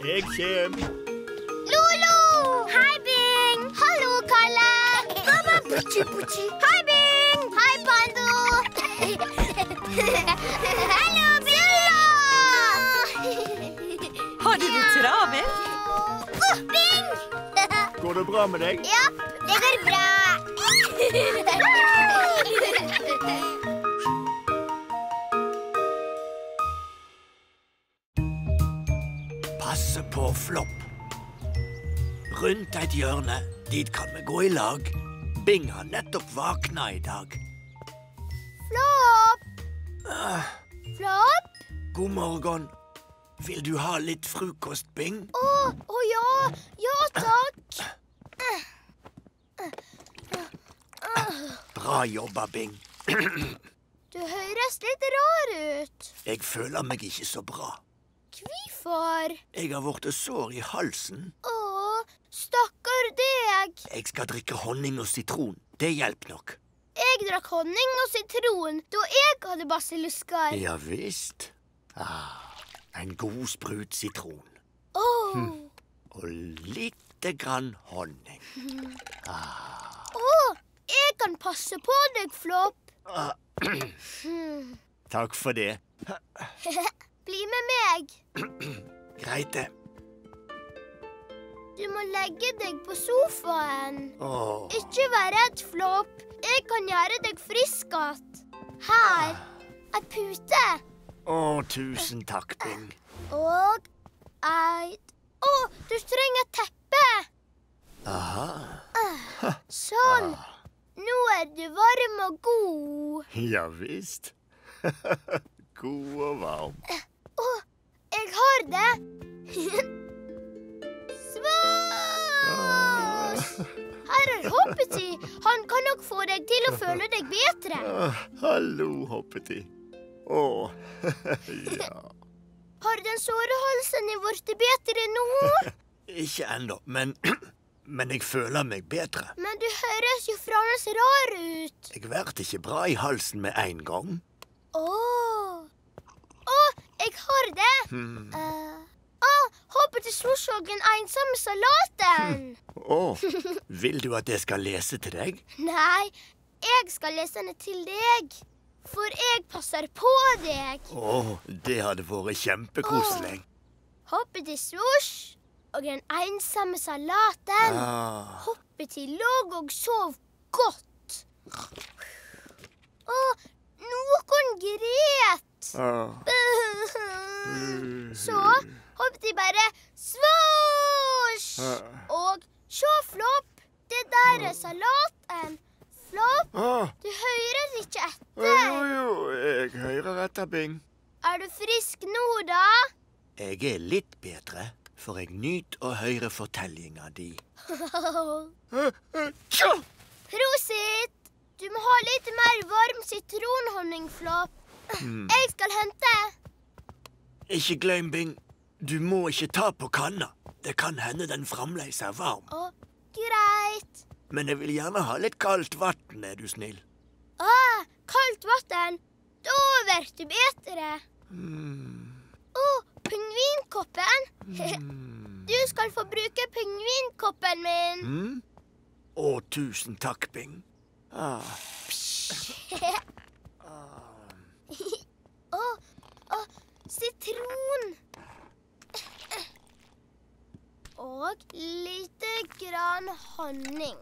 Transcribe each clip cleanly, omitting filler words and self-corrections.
Jeg kjem. Lolo! Hei, Bing! Hallo, Kalle! Baba, puchi, puchi. Hei, Bing! Hei, Pando! Hallo, Billa! Har du det travelt? Bing! Går det bra med deg? Ja, det går bra. Passe på Flopp. Rundt et hjørne, dit kan vi gå i lag. Bing har nettopp vakna i dag. Flopp! Flopp? God morgen. Vil du ha litt frokost, Bing? Å ja. Ja, takk. Bra jobba, Bing. Du høres litt rar ut. Jeg føler meg ikke så bra. Hvorfor? Jeg har vært sår i halsen. Å, stakkar deg. Jeg skal drikke honning og sitron. Det hjelper nok. Jeg drakk honning og sitron da jeg hadde basillusker. Ja visst. En god sprut sitron. Og lite grann honning. Jeg kan passe på deg, Flopp. Takk for det. Bli med meg. Greit det. Du må legge deg på sofaen. Ikke vær redd, Flopp. Jeg kan gjøre deg frisk igjen. Her. En pute. Tusen takk, Bing. Og du trenger et teppe. Sånn. Nå er du varm og god. Ja visst. God og varm. Jeg har det. Svås! Her er Hoppety. Han kan nok få deg til å føle deg bedre. Hallo, Hoppety. Ja. Har den såre halsen din blitt bedre nå? Ikke ennå, men jeg føler meg bedre. Men du høres jo fremdeles rar ut. Jeg blir ikke bra i halsen med en gang. Jeg har det. Hoppety Swoosh og den ensomme salaten. Vil du at jeg skal lese til deg? Nei, jeg skal lese den til deg. For jeg passer på deg. Det hadde vært kjempekoselig. Hoppety Swoosh og den ensomme salaten. Hoppety lå og sov godt. Noen gret. Så Hoppety bare svosj. Og sjå, Flopp, det der er salaten. Flopp, du hører ikke etter. Jo, jeg hører etter, Bing. Er du frisk nå, da? Jeg er litt bedre, for jeg nyter å høre fortellinga di. Prosit! Du må ha litt mer varm sitronhonning, Flopp. Jeg skal hente. Ikke glem, Bing. Du må ikke ta på kanna. Det kan hende den fremdeles er varm. Greit. Men jeg vil gjerne ha litt kaldt vann, er du snill. Kaldt vann. Da blir du bedre. Pingvinkoppen. Du skal få bruke pingvinkoppen min. Tusen takk, Bing. Sitron. Og lite grann honning.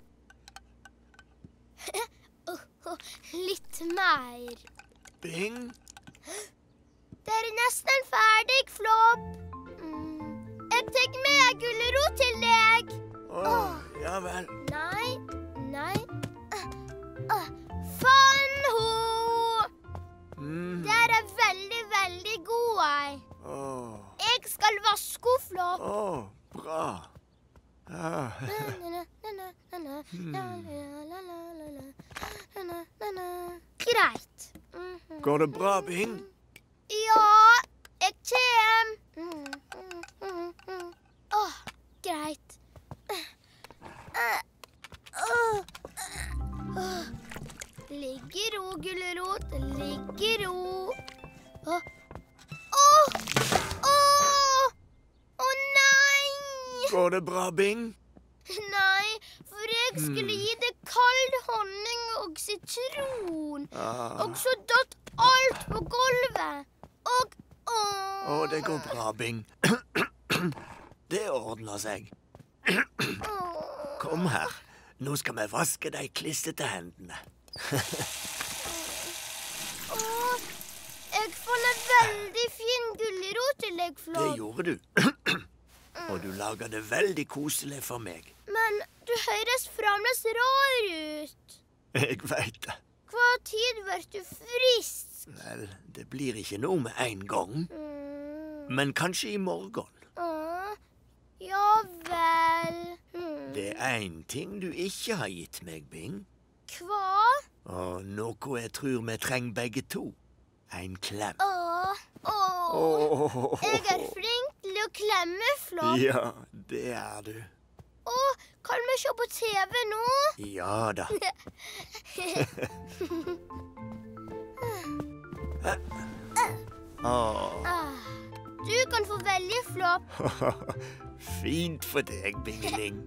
Litt mer. Bing? Det er nesten ferdig, Flopp. Jeg tar med gulrot til deg. Ja vel. Nei. Fanho! Det er veldig, veldig god. Jeg skal vaske, Flopp. Bra. Greit. Går det bra, Bing? Ja, jeg kjem. Greit. Ligge i ro, gulrot. Ligge i ro. Å nei! Går det bra, Bing? Nei, for jeg skulle gi deg kald honning og sitron. Og så datt alt på gulvet. Og Det går bra, Bing. Det ordner seg. Kom her. Nå skal vi vaske de klissete hendene. Jeg fant en veldig fin gulrot til deg, Flopp. Det gjorde du. Og du lager det veldig koselig for meg. Men du høres fremdeles rar ut. Jeg vet det. Hva tid blir du frisk? Vel, det blir ikke noe med en gang. Men kanskje i morgen. Ja vel. Det er en ting du ikke har gitt meg, Bing. Hva? Og noe jeg tror vi trenger begge to. En klem. Jeg er flink til å klemme, Flopp. Ja, det er du. Kan vi se på TV nå? Ja da. Du kan få velge, Flopp. Fint for deg, Bingling.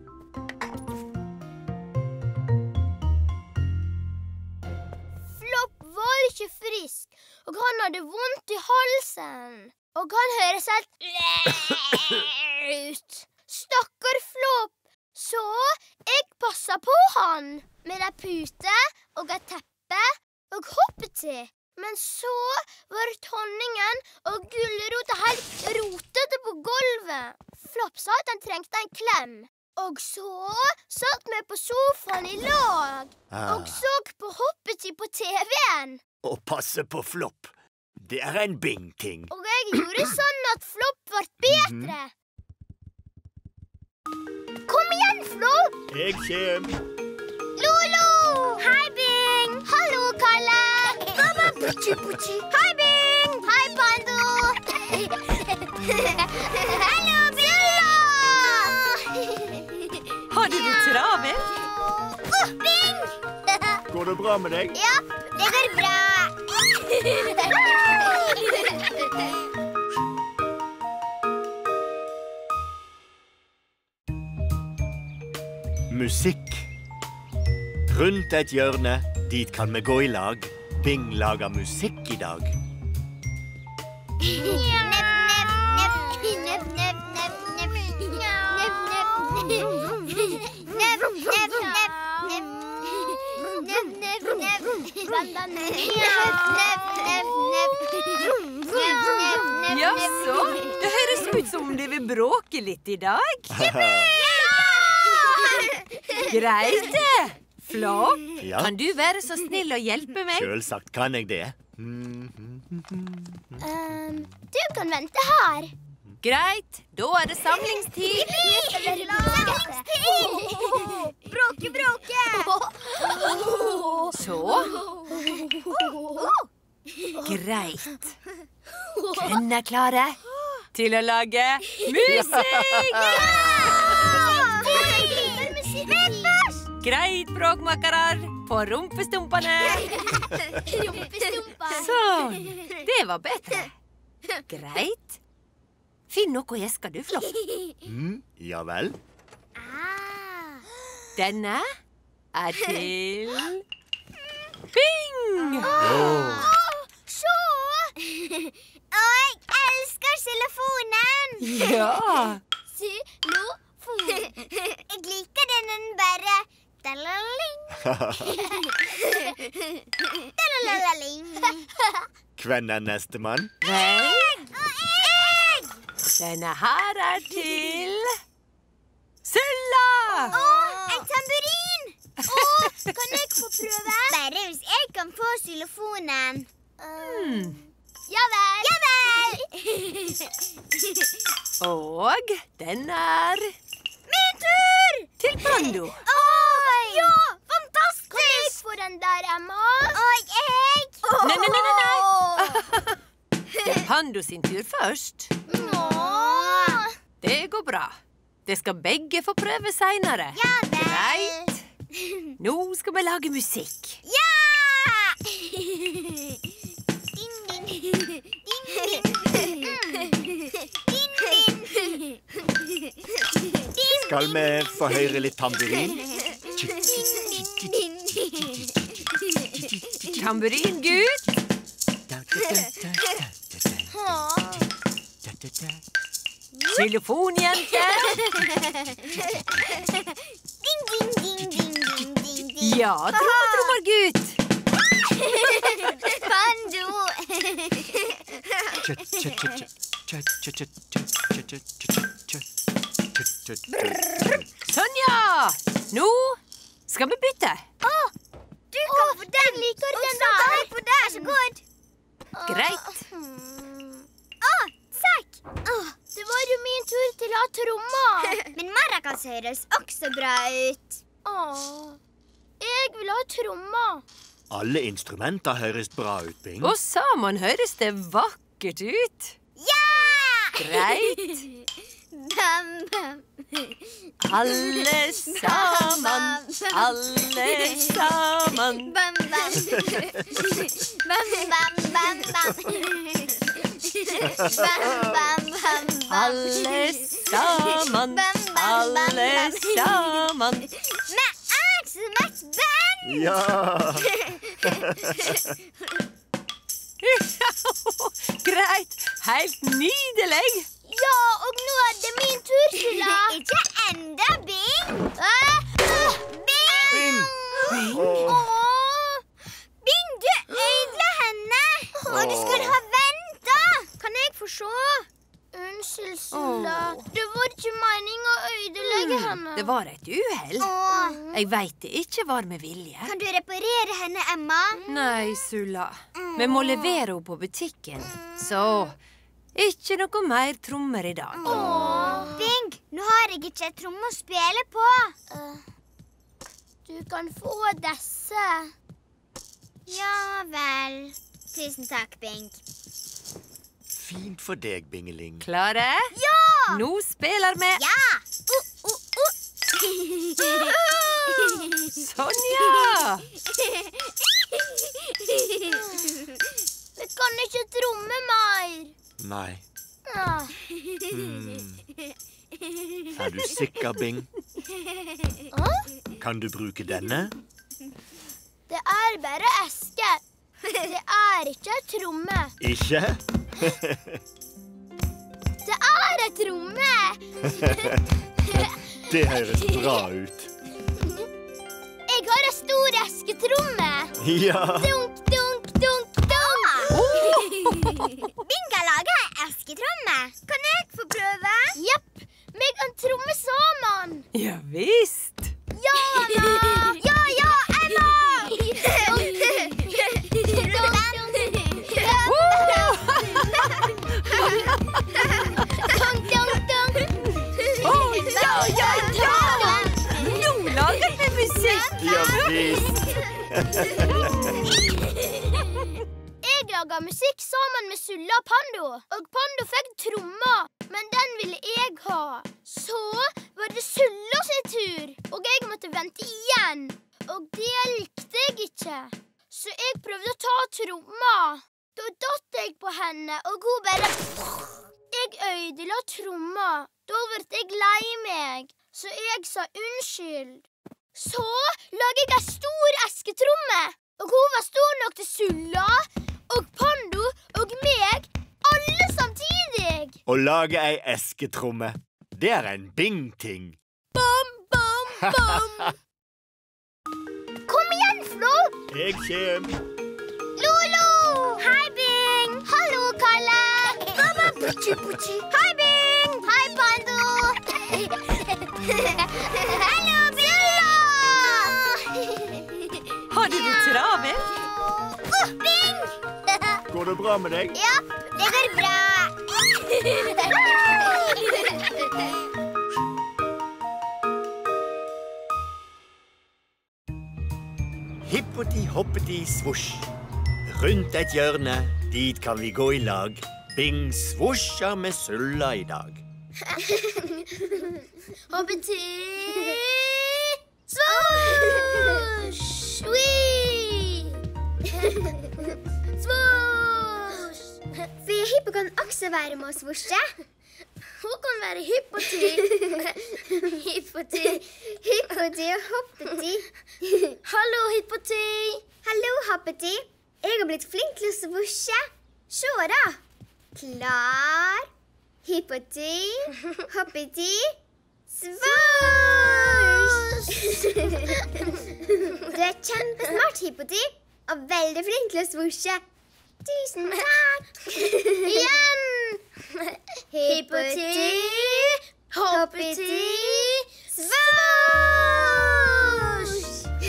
Flopp var ikke frisk, og han hadde vondt i halsen. Og han høres helt ut. Stakkar Flopp. Så jeg passet på han med ei pute og et teppe og hoppet til. Men så var honningen og gulrota helt rotete på gulvet. Flopp sa at han trengte en klem. Og så satt vi på sofaen i lag og så på hoppetid på TV-en. Og passe på Flopp. Det er en Bing-ting. Og jeg gjorde sånn at Flopp ble bedre. Kom igjen, Flopp! Jeg kjem. Lolo! Hei, Bing! Hallo, Kalle! Baba, buchi, buchi. Hei, Bing! Hei, Pando! Hallo, Billa! Har du det travelt? Bing! Går det bra med deg? Ja, det går bra. Musikk. Rundt et hjørne, dit kan vi gå i lag. Bing lager musikk i dag. Jaså, det høres ut som om de vil bråke litt i dag. Greit det. Flopp, Ja. kan du være så snill å hjelpe meg? Selvsagt kan jeg det. Du kan vente her. Greit, da er det samlingstid. Bråke, bråke. Så. Greit. Hvem er klare til å lage musikk? Greit, bråkmakere. På rumpestumpene. Sånn. Det var bedre. Greit. Finn noe i eska du, Flopp. Ja vel. Denne er til Bing! Se! Jeg elsker xylofonen. Ja. Xylofon. Jeg liker den bare da-la-ling. Da-la-la-ling. Hvem er nestemann? Vel, denne her er til Sulla! En tamburin. Kan jeg få prøve? Bare hvis jeg kan få xylofonen. Ja vel. Ja vel. Og den er Min tur! til Pando. Ja, fantastisk! Kan jeg få den der, Emma? Og jeg. Nei. Det er Pando sin tur først. Det går bra. Det skal begge få prøve senere. Ja vel. Greit. Nå skal vi lage musikk. Ja! Din, din. Din, din. Din, din. Skal vi få høre litt tamburin? Tamburingutt. Xylofonjente. Ja, trommergutt. Pando. Sonja, nå skal vi bytte. Du kan få den. Jeg liker den da. På der, så godt. Greit. Takk. Det var jo min tur til å ha tromma. Men maracas høres også bra ut. Jeg vil ha tromma. Alle instrumenter høres bra ut, Bing. Og sammen høres det vakkert ut. Ja! Greit. Bam, bam. Alle sammen, alle sammen. Bam, bam. Bam, bam, bam, bam. Bam, bam, bam, bam. Alle sammen, alle sammen. Med Axelmats band! Ja! Greit, helt nydelig. Ja, og nå er det min tur, Sulla. Ikke enda, Bing. Bing! Bing, du ødela henne. Og du skulle ha ventet. Kan jeg få se? Unnskyld, Sulla. Det var ikke meningen å ødelegge henne. Det var et uheld. Jeg vet det ikke var med vilje. Kan du reparere henne, Emma? Nei, Sulla. Vi må levere henne på butikken. Så ikke noe mer trommer i dag. Bing, nå har jeg ikke et tromme å spille på. Du kan få disse. Ja vel. Tusen takk, Bing. Fint for deg, Bingeling. Klare? Ja! Nå spiller vi. Ja! Sonja! Vi kan ikke tromme mer. Nei. Er du sikker, Bing? Kan du bruke denne? Det er bare eske. Det er ikke et tromme. Ikke? Det er et tromme. Det høres bra ut. Jeg har en stor esketromme. Ja. Dunk, dunk, dunk, dunk. Bing har laget en esketromme. Kan jeg få prøve? Jepp. Vi kan tromme sammen. Ja visst. Ja, Anna. Ja, ja, Emma. Nå lager vi musikk. Ja visst. Jeg laget musikk sammen med Sulla og Pando. Og Pando fikk tromma, men den ville jeg ha. Så var det Sulla sin tur, og jeg måtte vente igjen. Og det likte jeg ikke. Så jeg prøvde å ta tromma. Da datt jeg på henne, og hun bare... Jeg ødela tromma. Da ble jeg lei meg, så jeg sa unnskyld. Så laget jeg en stor esketromme, og hun var stor nok til Sulla, og Pando, og meg, alle samtidig. Å lage ei esketromme, det er en Bing-ting. Bam, bam, bam. Kom igjen, Flo. Jeg kjem. Lolo. Hei, Bing. Hallo, Kalle. Baba, puchi, puchi. Hei, Bing. Hei, Pando. Hallo, Sulla. Har du det travelt? Bing. Går det bra med deg? Ja, det går bra. Hippoti hoppeti svosj. Rundt et hjørne, dit kan vi gå i lag. Bing svosjer med Sulla i dag. Hoppeti svosj. Wee. Svosj. For Hippo kan også være med å svosje. Hun kan være Hippoti. Hippoti og Hoppeti. Hallo, Hippoti. Hallo, Hoppeti. Jeg har blitt flink til å svosje. Se da. Klar. Hippoti, Hoppeti, svosj! Du er kjempesmart, Hippoti, og veldig flink til å svosje. Tusen takk. Igjen. Hippoti, Hoppeti, svosj!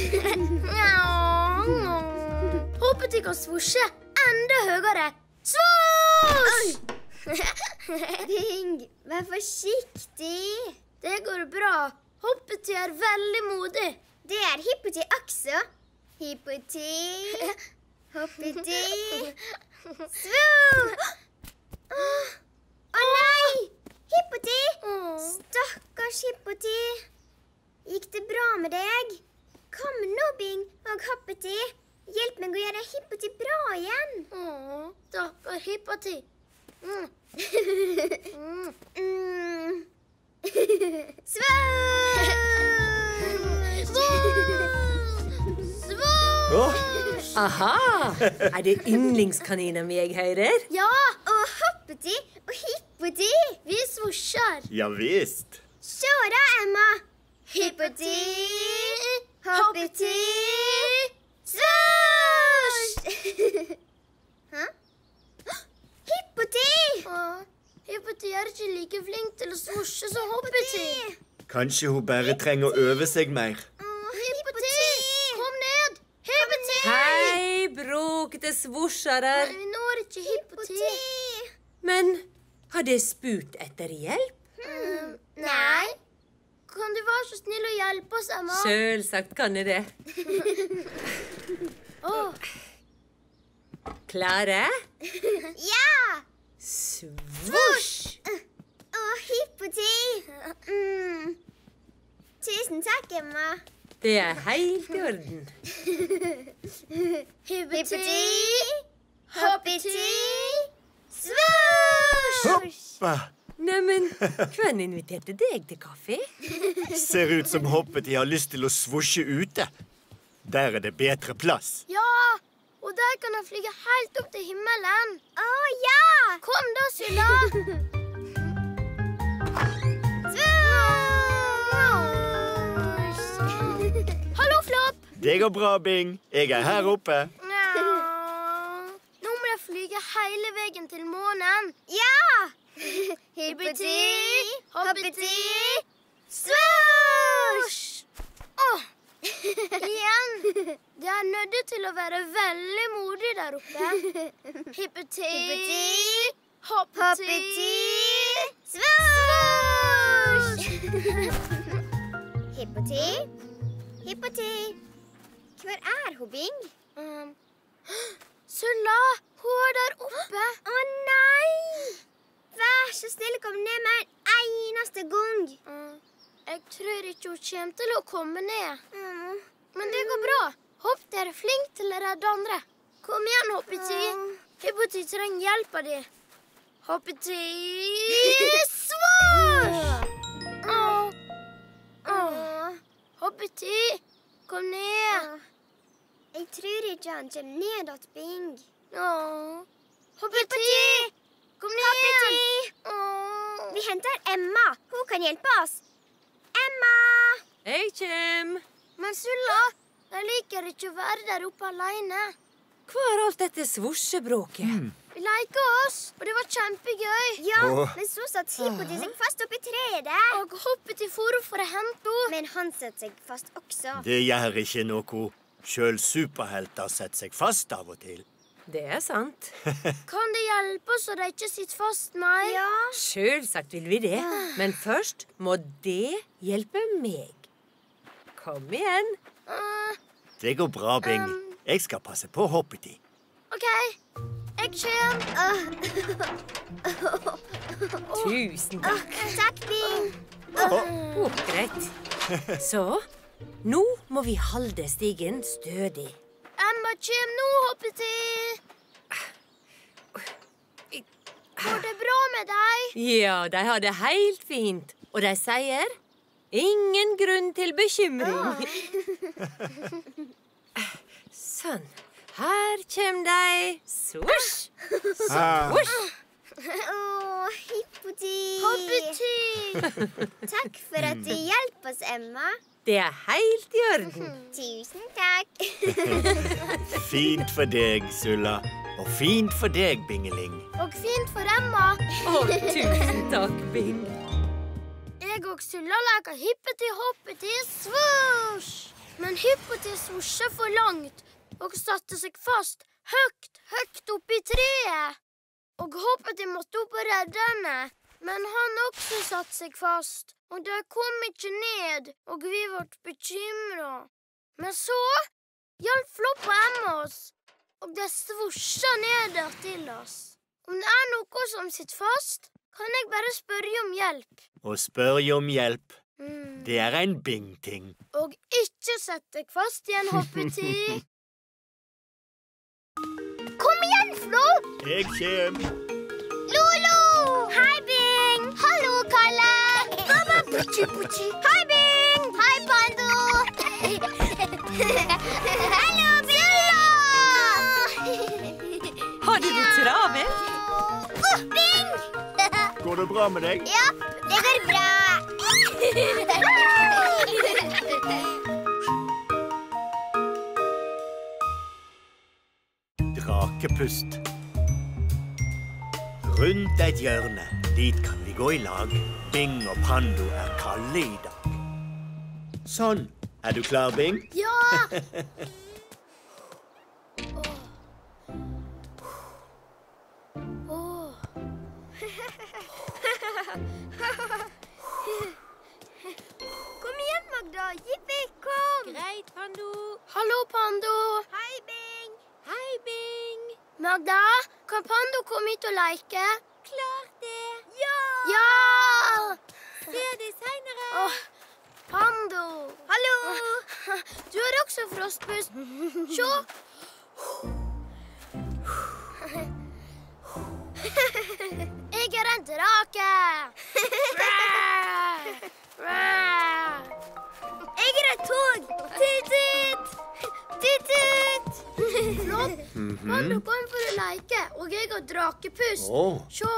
Hoppeti kan svosje enda høyere. Svosj! Bing, vær forsiktig. Det går bra. Hoppeti er veldig modig. Det er Hippoti også. Hippoti, Hoppeti, svosj! Å nei! Hippoti! Stakkars Hippoti. Gikk det bra med deg? Kom nå, Bing og Hoppeti. Hjelp meg å gjøre Hippoti bra igjen. Stakkars Hippoti. Aha! Er det yndlingskaniner jeg hører? Ja, og Hoppeti og Hippoti. Vi svosjer. Ja visst. Se da, Emma. Hippoti, Hoppeti, svosj! Hæ? Hippoti! Hippoti er ikke like flink til å svosje som Hoppeti. Kanskje hun bare trenger å øve seg mer. Hippoti! Kom ned! Hippoti! Hei, bråkete svosjere. Vi når ikke Hippoti. Men har det spurt etter hjelp? Nei. Kan du være så snill å hjelpe oss, Emma? Selvsagt kan jeg det. Klare? Ja! Svosj! Hippoti. Tusen takk, Emma. Det er helt i orden. Hippoti, Hoppeti, svosj! Hoppa! Neimen, hvem inviterte deg til kaffe? Ser ut som Hoppeti har lyst til å svosje ute. Der er det bedre plass. Ja, og der kan han flyge helt opp til himmelen. Ja! Kom da, Sylla. Hallo, Flopp. Det går bra, Bing. Jeg er her oppe. Nå må jeg flyge hele veien til månen. Ja! Hippoti, Hoppeti, svosj! Igjen. Det er nødt til å være veldig modig der oppe. Hippoti, Hoppeti, svosj! Hippoti, Hippoti. Hvor er hun, Bing? Sulla, hun er der oppe. Å nei! Vær så snill, kom ned med en eneste gang. Jeg tror ikke hun kommer til å komme ned. Men det går bra. Hoppeti er flink til å redde andre. Kom igjen, Hoppeti. Hippoti trenger hjelp av deg. Hoppeti, svosj! Hoppeti, kom ned. Jeg tror ikke han kommer ned at Bing. Hoppeti, kom ned. Vi henter Emma. Hun kan hjelpe oss. Emma! Jeg kjem. Men Sulla, jeg liker ikke å være der oppe alene. Hva er alt dette svosjebråket? Vi leker oss, og det var kjempegøy. Ja, men så satt Hippoti seg fast opp i treet. Og Hoppeti for opp for å hente henne. Men han satt seg fast også. Det gjør ikke noe. Selv superhelter setter seg fast av og til. Det er sant. Kan det hjelpe oss så de ikke sitter fast mer? Ja. Selvsagt vil vi det. Men først må det hjelpe meg. Kom igjen. Det går bra, Bing. Jeg skal passe på Hoppeti. Ok, jeg kommer. Tusen takk. Takk, Bing. Greit. Så, nå må vi holde stigen stødig. Emma, kjem nå, Hoppeti. Går det bra med deg? Ja, de har det helt fint. Og de sier ingen grunn til bekymring. Sånn. Her kommer de. Svosj! Svosj! Hippoti. Takk for at du hjelper oss, Emma. Det er helt i orden. Tusen takk. Fint for deg, Sulla. Og fint for deg, Bingeling. Og fint for Emma. Tusen takk, Bing. Jeg og Sulla leker hippeti-hoppeti svosj. Men hippeti svosja for langt og satte seg fast høgt opp i treet. Og hoppeti måtte opp og redde henne. Men han også satte seg fast. Og de kom ikke ned, og vi ble bekymret. Men så hjalp Flopp og Emma oss, og de svosja ned der til oss. Om det er noe som sitter fast, kan jeg bare spørre om hjelp. Og spørre om hjelp. Det er en Bing-ting. Og ikke sett deg fast i en hoppeti. Kom igjen, Flopp! Jeg kjem. Lolo! Hei, Bing! Hallo, Kalle! Baba, puchi. Hei, Bing! Hei, Pando! Hallo, Billa! Har du det travelt? Bing! Går det bra med deg? Ja, det går bra. Drakepust. Rundt et hjørne, dit kan vi gå i lag. Bing og Pando er kalde i dag. Sånn. Er du klar, Bing? Ja! Kom igjen, Magda. Jippi, kom. Greit, Pando. Hallo, Pando. Hei, Bing. Hei, Bing. Magda, kan Pando komme hit og leke? Klart det. Ja! Se deg senere. Pando. Hallo. Du har også frostpust. Se. Jeg er en drake. Jeg er et tog. Tut-tut. Tut-tut. Flott. Pando kom for å leke, og jeg har drakepust. Se.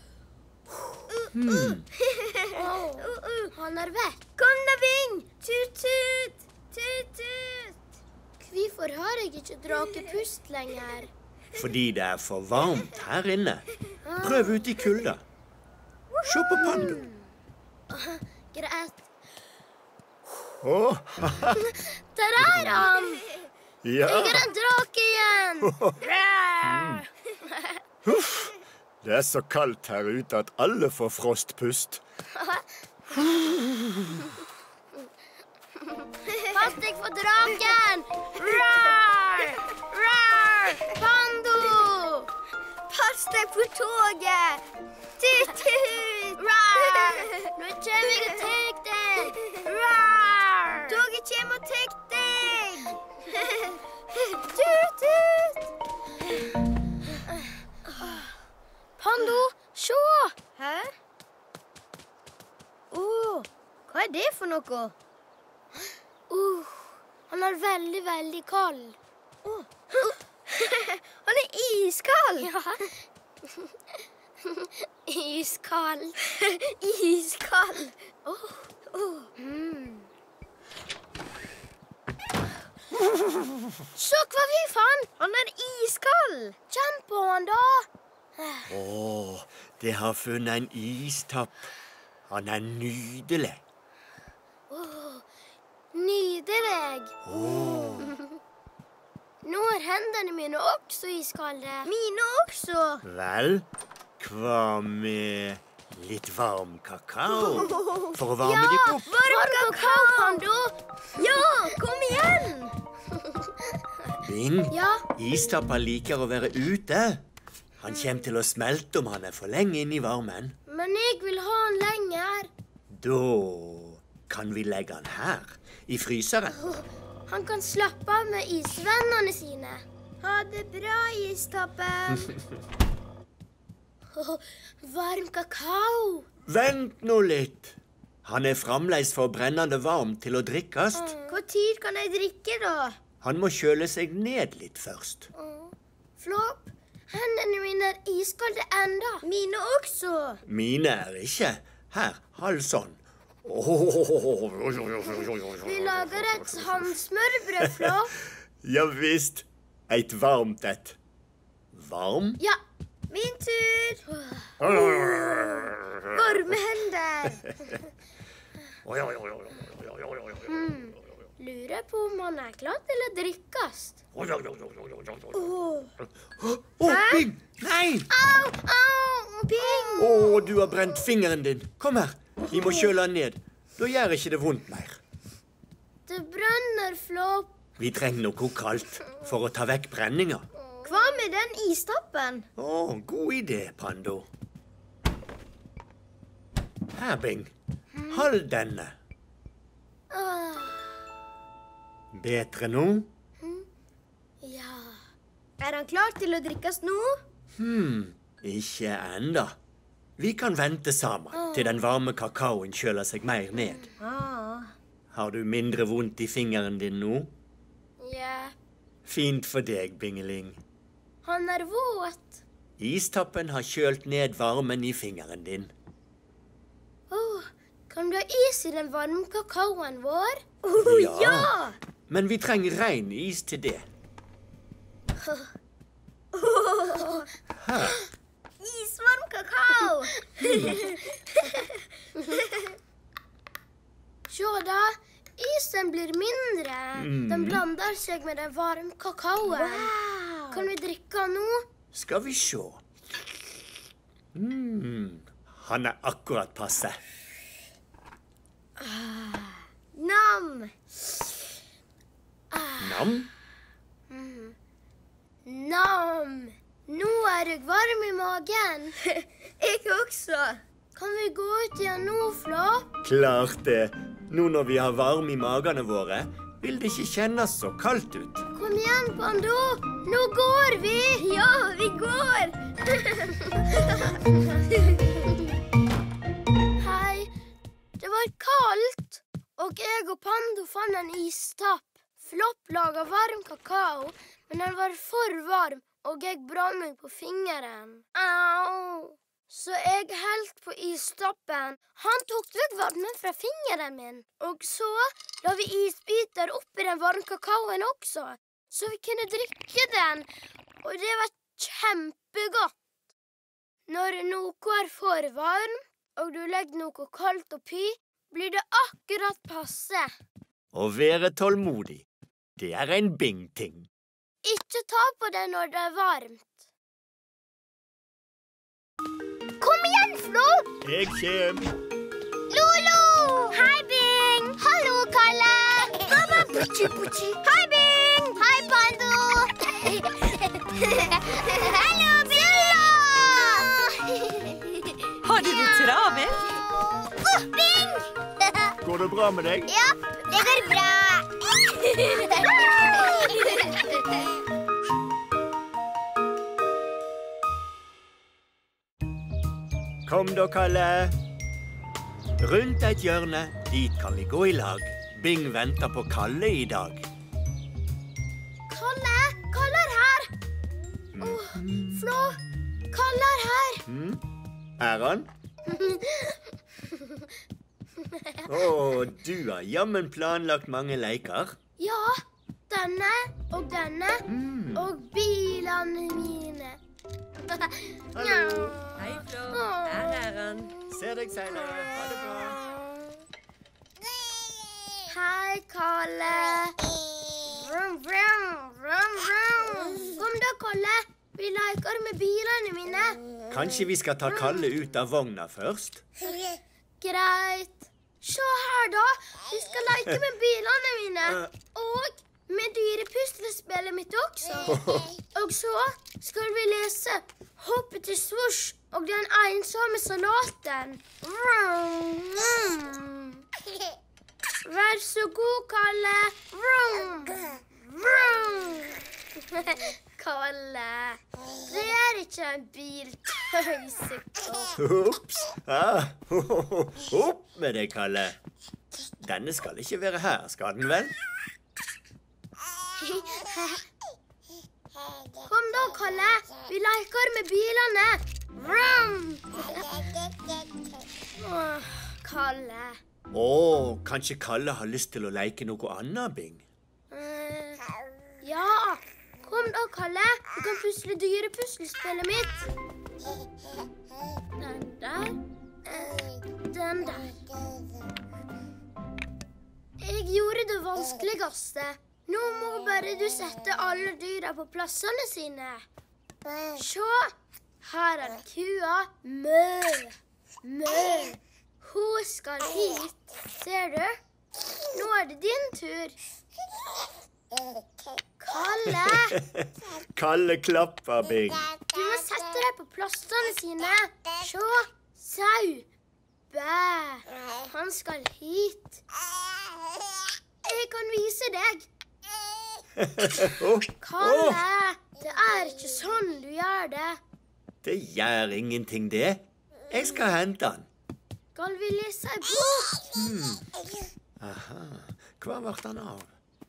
Han er vekk. Kom da, Bing. Tut-tut. Tut-tut. Hvorfor har jeg ikke drakepust lenger? Fordi det er for varmt her inne. Prøv ut i kulda. Se på Pando. Greit. Åh, Der er han. ja. Jeg er en drake igjen. Det er så kaldt her ute at alle får frostpust. Pass deg for draken. Rar! Rar! Pando! Pass deg på toget. Tut-tut. Rar! Nå kommer jeg og tar deg. Rar! Toget kommer og tar deg. Tut-tut! Pando, se! Hæ? Hva er det for noe? Han er veldig, veldig kald. Han er iskald. Ja. Iskald. Iskald. Se hva vi fant! Han er iskald. Kjenn på han da. Åh, det har funnet en istapp. Han er nydelig. Nydelig. Nå er hendene mine også iskalde. Mine også. Vel, hva med litt varm kakao? For å varme deg opp. Varm kakao, Pando. Ja, kom igjen. Bing, Ja, istapper liker å være ute. Han kommer til å smelte om han er for lenge inne i varmen. men jeg vil ha han lenger. Da kan vi legge han her, i fryseren. Han kan slappe av med isvennene sine. Ha det bra, istappen. Varm kakao. Vent nå litt. Han fremdeles for brennende varm til å drikkes. Hvor tid kan jeg drikke da? Han må kjøle seg ned litt først. Flopp, hendene mine iskalde enda. Mine også. Mine ikke. Her, halv sånn. Vi lager et handsmørbrød, Flopp. Ja visst. Et varmt et. Varm? Ja. Min tur. Varme hender. Lurer på om han klar til å drikkes. Bing! Nei! Au, Bing! Du har brent fingeren din. Kom her. Vi må kjøle den ned. Da gjør ikke det vondt mer. Det brenner, Flopp. Vi trenger noe kaldt for å ta vekk brenninga. Hva med den istappen? God idé, Pando. Her, Bing. Hold denne. Bedre nå? Ja. Er han klar til å drikkes nå? Ikke enda. Vi kan vente sammen til den varme kakaoen kjøler seg mer ned. Har du mindre vondt i fingeren din nå? Ja. Fint for deg, Bingeling. Han våt. Istappen har kjølt ned varmen i fingeren din. Kan du ha is i den varme kakaoen vår? Ja! Men vi trenger ren is til det. Isvarm kakao. Se da, isen blir mindre. Den blander seg med den varme kakaoen. Wow. Kan vi drikke nå? Skal vi se. Han akkurat passe. Nam. Nam? Nam. Nå jeg varm i magen. Jeg også. Kan vi gå ut igjen nå, Flopp? Klart det. Nå når vi har varme i magene våre, vil det ikke kjennes så kaldt ut. Kom igjen, Pando. Nå går vi. Ja, vi går. Hei, det var kaldt, og jeg og Pando fant en istapp. Flopp laget varm kakao, men den var for varm, og jeg brann meg på fingeren. Au! Så jeg helt på istappen. Han tok vekk varmen fra fingeren min. Og så la vi isbiter oppi den varme kakaoen også, så vi kunne drikke den. Og det var kjempegodt. Når noe for varm, og du legger noe kaldt oppi, blir det akkurat passe. Å være tålmodig, det er en Bing-ting. Ikke ta på det når det er varmt. Kom igjen, Flopp! Jeg kjem. Lolo! Hei, Bing! Hallo, Kalle! Baba, puchi, puchi. Hei, Bing! Hei, Pando! Hallo, Billa! Har du det travelt? Bing! Går det bra med deg? Ja, det går bra. Kom da, Kalle. Rundt et hjørne, dit kan vi gå i lag. Bing venter på Kalle i dag. Kalle er her. Flå, Kalle er her. Er han? Du har jammen planlagt mange leker. Ja, denne og denne og bilene mine. Hallo. Hei, Flå. Her er han. Ser deg senere. Ha det bra. Hei, Kalle. Vrum, vrum, vrum, vrum. Kom da, Kalle. Vi leker med bilene mine. Kanskje vi skal ta Kalle ut av vogna først? Greit. Se her, da. Vi skal leke med bilene mine. Og med dyrepuslespillet mitt også. Og så skal vi lese Hoppe til svosj og den ensomme salaten. Vær så god, Kalle. Kalle, det er ikke en bil. Høysektopp. Ups. Opp med det, Kalle. Denne skal ikke være her, skal den vel? Kom da, Kalle. Vi leker med bilene. Vroom! Kalle. Kanskje Kalle har lyst til å leke noe annet, Bing? Ja. Kom da, Kalle. Du kan pusle dyrepuslespillet mitt. Den der. Den der. Jeg gjorde det vanskeligste. Nå må bare du sette alle dyra på plassene sine. Se, her er kua. Mø, mø. Hun skal hit. Ser du? Nå er det din tur. Kalle. Kalle klapper, Bing. Du må sette deg på plassene sine. Se, sau. Bæ. Han skal hit. Jeg kan vise deg. Kalle, det er ikke sånn du gjør det. Det gjør ingenting, det. Jeg skal hente han. Skal vi lese en bok? Aha. Hva ble han av?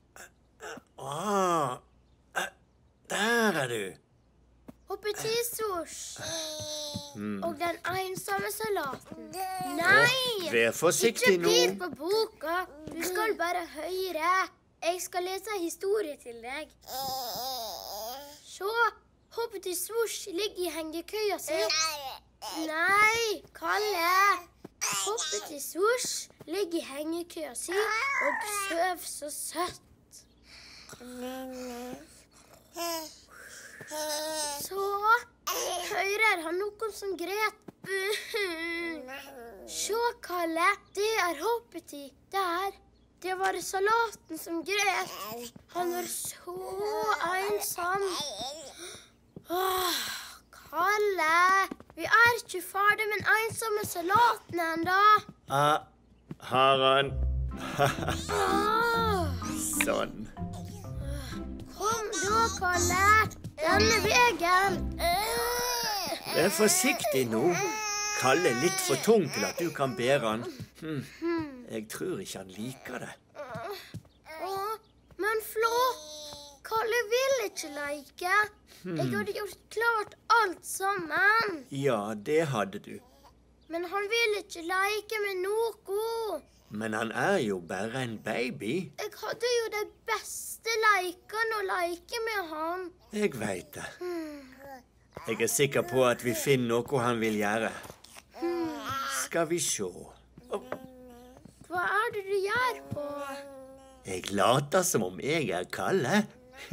Der er du. Hoppetissors. Og den ensomme salaten. Nei! Vær forsiktig nå. Ikke pil på boka. Du skal bare høre. Jeg skal lese historie til deg. Se, Hoppetissors ligger i hengekøya si. Nei, Kalle. Hoppetissors ligger i hengekøya si og søv så søtt. Så hører han noen som gret. Se, Kalle, det er Hoppeti der. Det var salaten som gret. Han var så ensom. Kalle, vi er ikke ferdig med den ensomme salaten enda. Har han. Sånn. Kom da, Kalle. Denne veien. Vær forsiktig nå. Kalle er litt for tung til at du kan bære han. Jeg tror ikke han liker det. Men Flå, Kalle vil ikke leke. Jeg hadde gjort klart alt sammen. Ja, det hadde du. Men han vil ikke leke med noe. Men han er jo bare en baby. Jeg hadde jo de beste lekene å leke med han. Jeg vet det. Jeg er sikker på at vi finner noe han vil gjøre. Skal vi se. Hva er det du gjør på? Jeg later som om jeg er Kalle.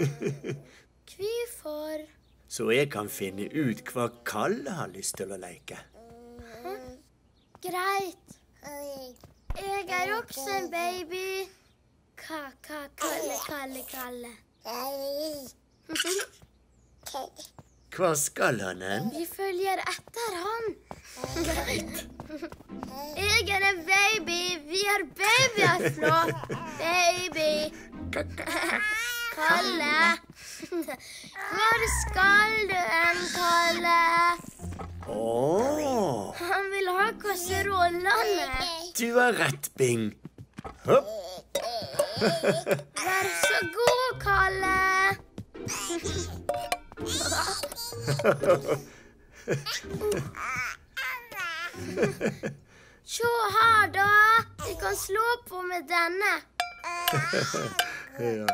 Hvorfor? Så jeg kan finne ut hva Kalle har lyst til å leke. Greit. Jeg er også en baby. Kalle. Hva skal han hen? Vi følger etter han. Jeg er en baby. Vi er babyer, Flå. Baby. Kalle. Hvor skal du hen, Kalle? Han vil ha kasserollene. Du har rett, Bing. Hopp. Vær så god, Kalle. Se her, da. Vi kan slå på med denne. Ja.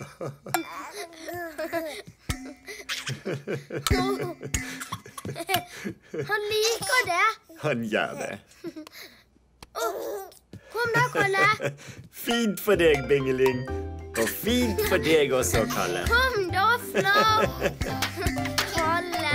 Han liker det. Han gjør det. Kom da, Kalle. Fint for deg, Bingeling. Og fint for deg også, Kalle. Kom da, Flå. Kalle.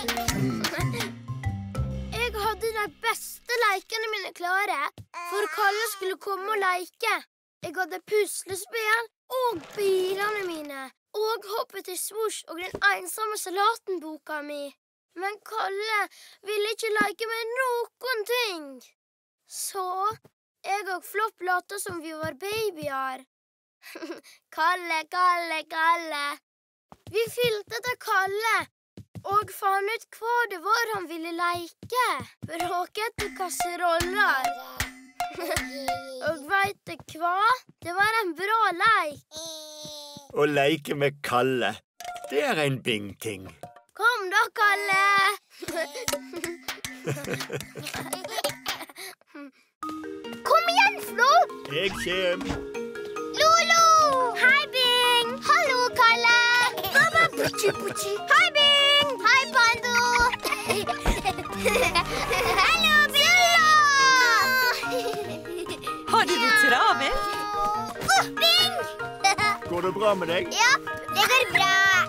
Jeg hadde de beste lekene mine klare, for Kalle skulle komme og leke. Jeg hadde puslespill og bilene mine, og Hoppetissors og den ensomme salatenboka mi. Men Kalle ville ikke leke med noen ting. Så jeg og Flopp lot som vi var babyer. Kalle. Vi fylte til Kalle. Og fant ut hva det var han ville leke. Bråkete kasseroller. Og vet du hva? Det var en bra leik. Å leke med Kalle, det er en Bing-ting. Kom da, Kalle. Kom igjen, Flop. Jeg kjem. Lolo! Hei, Bing! Hallo, Kalle! Baba, puchi, puchi. Hei, Bing! Hei, Pando! Hallo, Billa! Har du det travelt? Bing! Går det bra med deg? Ja, det går bra.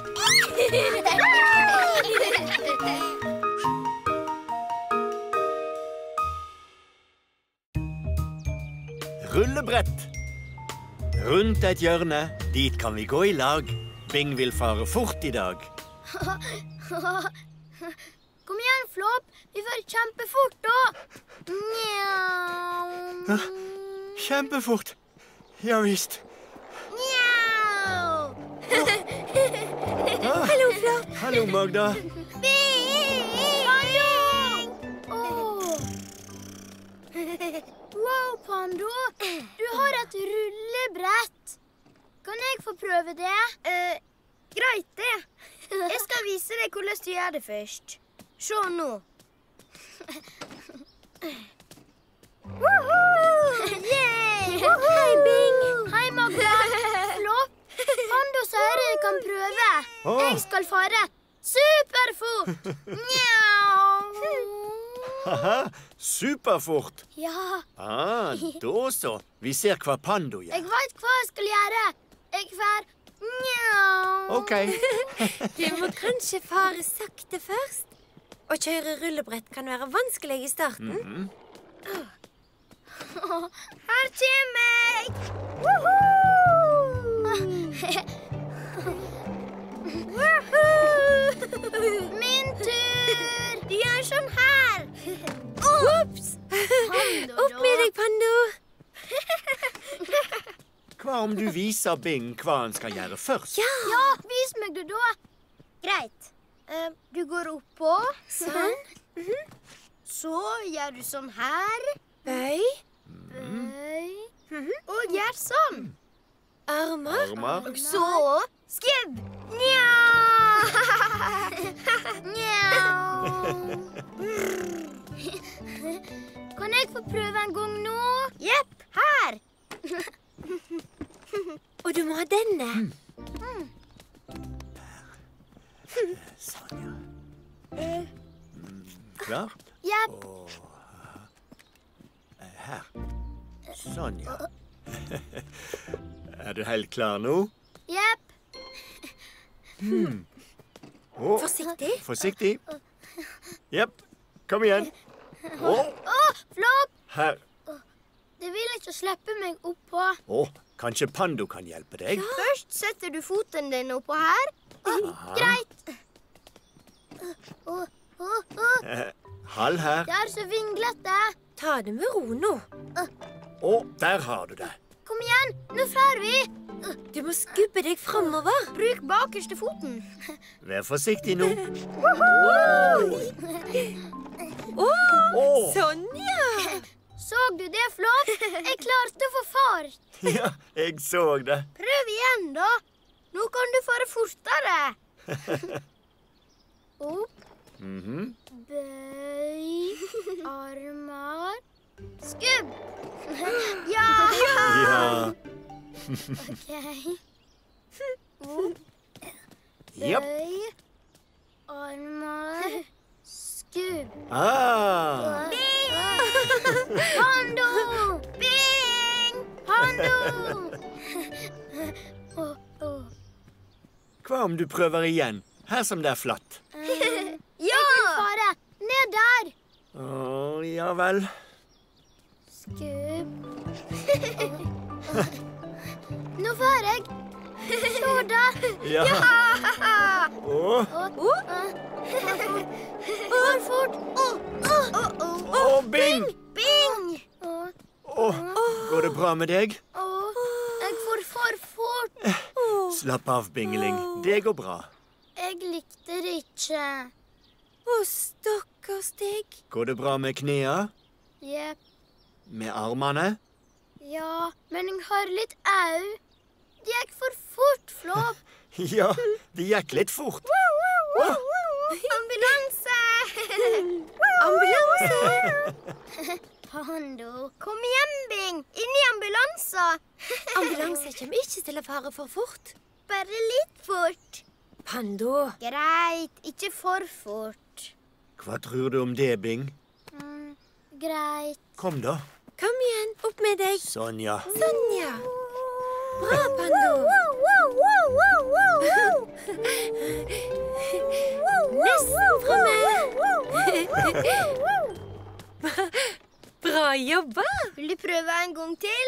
Rullebrett. Rundt et hjørne, dit kan vi gå i lag. Bing vil fare fort i dag. Kom igjen, Flop. Vi får kjempefort da. Njau. Kjempefort. Ja visst. Njau. Hallo, Flop. Hallo, Magda. Bing! Pando! Wow, Pando. Du har et rullebrett. Kan jeg få prøve det? Greit det. Jeg skal vise deg hvordan du gjør det først. Se nå. Yay! Hei, Bing. Hei, Magda. Flop. Pando sier jeg kan prøve. Jeg skal fare superfort. Njau. Haha, superfort. Ja, Da så. Vi ser hva Pando jeg gjør. vet hva jeg skal gjøre. Jeg får njau. Ok. Du må kanskje fare sakte først. Å kjøre rullebrett kan være vanskelig i starten. Her kommer jeg. Min tur. Du gjør sånn her. Ops! Pando, Opp med deg, Pando. Hva om du viser Bing hva han skal gjøre først? Ja, vis meg det da. Greit. Du går oppå. Sånn. Så gjør du sånn her. Bøy. Bøy. Og gjør sånn. Armer. Armer. Så skubb. Njau. Kan jeg få prøve en gang nå? Jepp, her. Og du må ha denne. Sånn, ja. Klar? Jepp. Her. Sånn, ja. Er du helt klar nå? Jepp. Forsiktig. Forsiktig. Jepp. Kom igjen. Flop. Her. Det vil ikke slippe meg oppå. Kanskje Pando kan hjelpe deg? Først setter du foten din oppå her. Greit. Hall her. Det er så vinglete. Ta det med ro nå. Der har du det. Kom igjen, nå fær vi. Du må skubbe deg framover. Bruk bakerste foten. Vær forsiktig nå. Sånn, ja. Så du det, Flop? Jeg klarte å få fart. Ja, jeg så det. Prøv igjen, da. Nå kan du fare fortere. Opp. Bøy. Armer. Skubb. Ja. Ja. Ok. Opp. Japp. Bøy. Armer. Skubb. Pando! Bing! Pando! Hva om du prøver igjen? Her som det er flatt. Ja! Fare! Ned der! Ja vel. Skubb. Nå får jeg. Se da. Ja. Går fort. Bing! Bing! Går det bra med deg? Jeg får for fort. Slapp av, Bingling. Det går bra. Jeg likte det ikke. ikke. Å, stakkars deg. Går det bra med knea? Jepp. Med armene? Ja, men jeg har litt au. Det gikk for fort, Flåp. Ja, det gikk litt fort. Ambulanse! Ambulanse! Pando, kom igjen, Bing. Inn i ambulansa. Ambulanse kommer ikke til å fare for fort. Bare litt fort. Pando. Greit, ikke for fort. Hva tror du om det, Bing? Greit. Kom da. Kom igjen, opp med deg. Sånn, ja. Sånn, ja. Bra, Pando. Nesten fremme. Bra jobba. Vil du prøve en gang til?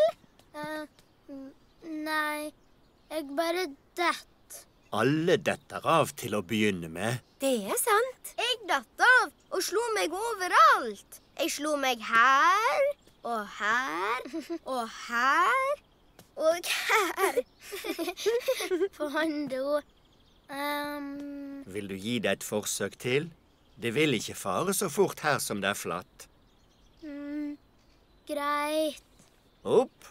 Nei, jeg bare dett. Alle detter av til å begynne med. Det er sant. Jeg datt av og slo meg overalt. Jeg slo meg her, og her, og her, og her. Pando, Vil du gi deg et forsøk til? Det vil ikke fare så fort her som det er flatt. greit. Opp.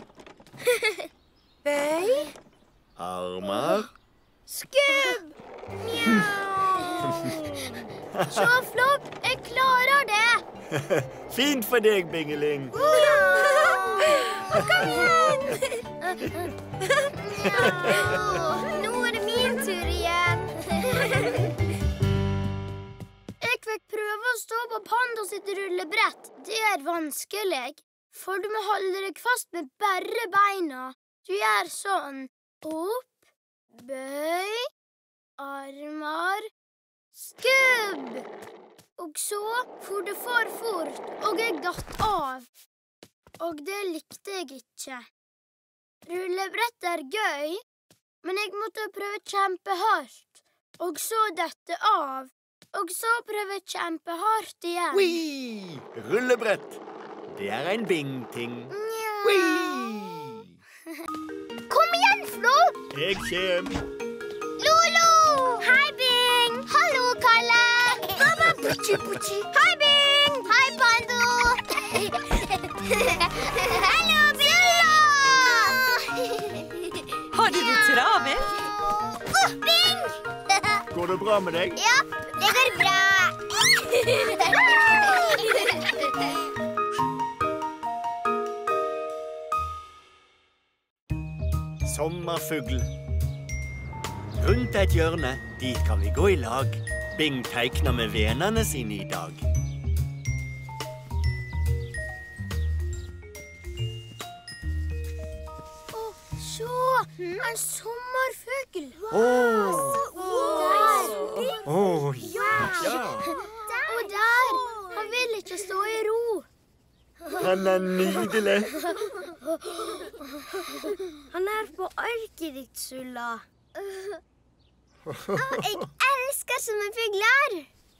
Bøy. Armer. Skubb! Mjau! Se, Flåp, jeg klarer det. Fint for deg, Bingeling. Kom igjen! Nå er det min tur igjen. Jeg fikk prøve å stå på Pando sitt rullebrett. Det er vanskelig, for du må holde deg fast med bare beina. Du gjør sånn. Opp, bøy, armer, skubb. Og så for det for fort, og jeg datt av. Og det likte jeg ikke. Rullebrett er gøy, men jeg måtte prøve kjempehardt. Og så dette av. Og så prøve kjempehardt igjen. Wii! Rullebrett. Det er en Bing-ting. Wii! Kom igjen, Flåp! Jeg kjem. Lolo! Hei, Bing! Hallo, Kalle! Baba, puchi, puchi. Hei, Bing! Hei, Pando! Hallo, Billa! Har du det travelt? Bing! Går det bra med deg? Ja, det går bra. Sommerfugl. Rundt et hjørne, dit kan vi gå i lag. Bing tegner med venene sine i dag. Se, en sommerfugl. Ja. Og der, han vil ikke stå i ro. Han er nydelig. Han er på arket ditt, Sulla. Jeg elsker sommerfugler.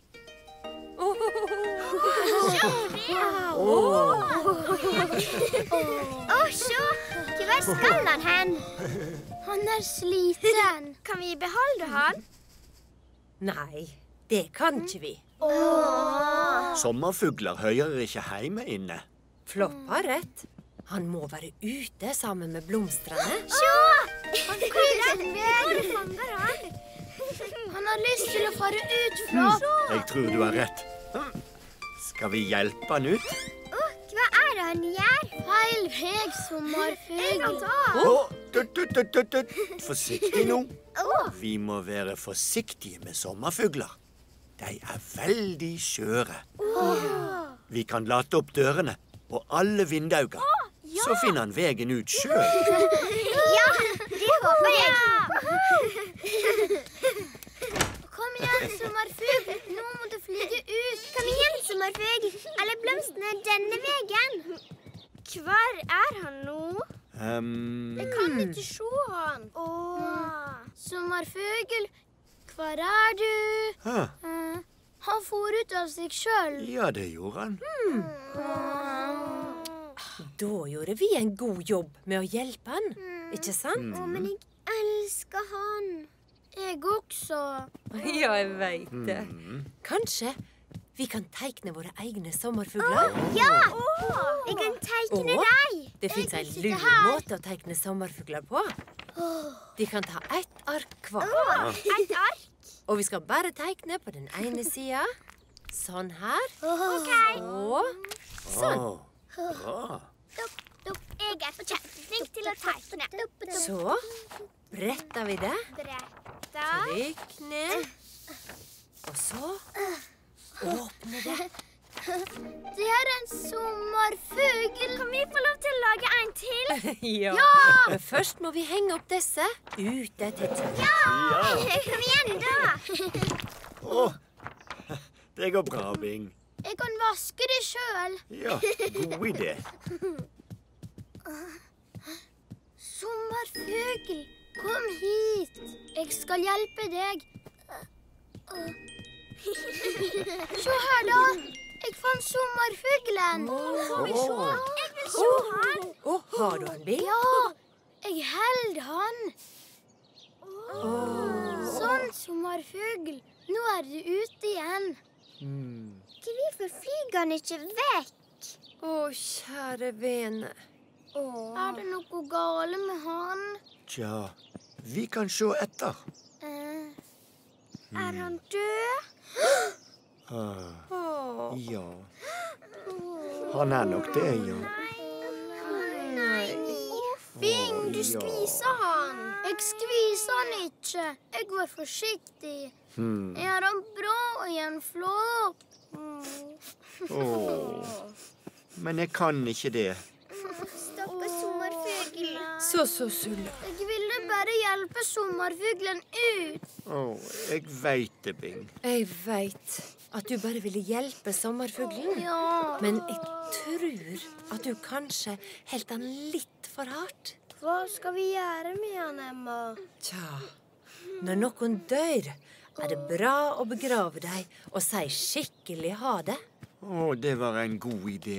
Se, hvor skal han hen? Han er sliten. Kan vi beholde han? Nei, det kan ikke vi. Sommerfugler hører ikke hjemme inne. Flåp har rett. Han må være ute sammen med blomstrene. Se! Hvor fanger han? Han har lyst til å fare ut, Flåp. Jeg tror du har rett. Skal vi hjelpe han ut? Hva er det han gjør? Feil vei, sommerfugl. Tutt. Forsiktig nå. Vi må være forsiktige med sommerfugler. De er veldig skjøre. Vi kan late opp dørene og alle vindauger. Så finner han veien ut selv. Ja, det håper jeg. Kom igjen, sommerfugl. Nå må du flyge ut. Kom igjen, sommerfugl. Alle blomstene er denne veien. Hvor er han nå? Jeg kan ikke se han. Sommerfugl, hvor er du? Han for ut av seg selv. Ja, det gjorde han. Da gjorde vi en god jobb med å hjelpe han, ikke sant? Men jeg elsker han. Jeg også. Ja, jeg vet det. Kanskje vi kan teikne våre egne sommerfugler? Ja! Jeg kan teikne deg. Det finnes en sitter lur her. måte å teikne sommerfugler på. De kan ta ett ark hver. Et ark. Og vi skal bare teikne på den ene sida. Sånn her. Ok. Og sånn. Bra. Jeg er kjempeflink til å teikne. Så bretter vi det. Bretta. Trykk ned. Og så åpne det. Det er en sommerfugl. Kan vi få lov til å lage en til? Ja. Men først må vi henge opp disse ute til tørr. Kom igjen, da. Å, det går bra, Bing. Jeg kan vaske det selv. Ja, god idé. Sommerfugl, kom hit. Jeg skal hjelpe deg. Se her, da. Jeg fant sommerfuglen. Å, Jeg vil se han. Å, har du den, Bing? Ja, jeg held han. Sånn, sommerfugl. Nå er du ute igjen. Hvorfor flyger han ikke vekk? Å, kjære vene. Er det noe gale med han? Tja, vi kan se etter. Er han død? Ja. Han er nok det, ja. Bing, du Ja. skviser han. Jeg skviser han ikke. Jeg var forsiktig. Er han bra igjen, Flåp? Men jeg kan ikke det. Stakkars sommerfugl. Så sulle. Jeg ville bare hjelpe sommerfuglen ut. Jeg vet det, Bing. Jeg vet at du bare ville hjelpe sommerfuglen. Ja. Men jeg tror at du kanskje helt han litt for hardt. Hva skal vi gjøre med han, Emma? Tja, når noen dør, er det bra å begrave deg og si skikkelig ha det. Det var en god idé.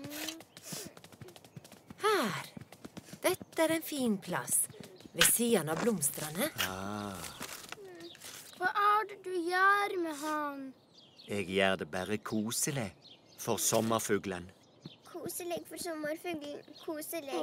Her. Dette er en fin plass ved siden av blomstrene. Hva er det du gjør med han? Jeg gjør det bare koselig for sommerfuglen. Koselig for sommerfuglen. Koselig.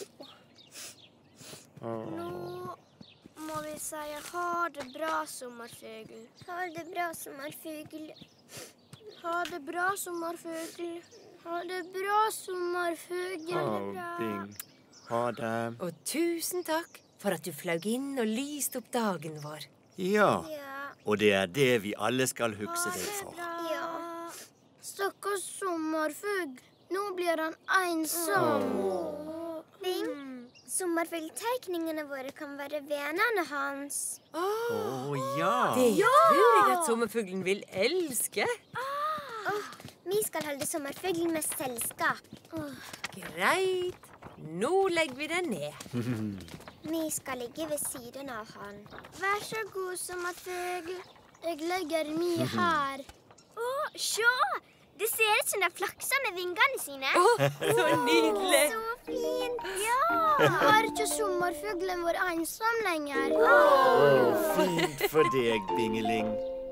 Nå må vi si ha det bra, sommerfugl. Ha det bra, sommerfugl. Ha det bra, sommerfugl. Ha det bra, sommerfugl. Bing. Ha det. Og tusen takk for at du fløy inn og lyste opp dagen vår. Ja, Ja. og det er det vi alle skal huske deg for. Ja. Stakkars sommerfugl. Nå blir han ensom. Bing, sommerfuglteikningene våre kan være vennene hans. Ja. Det tror jeg at sommerfuglen vil elske. Vi skal holde sommerfuglen med selskap. Greit. Nå legger vi den ned. Vi skal ligge ved siden av han. Vær så god, sommerfugl. Jeg legger min her. Se! Det ser ut som det flakser med vingene sine. Så nydelig. Så fint. Ja! Er ikke sommerfuglen vår ensom lenger? Fint for deg, Bingeling.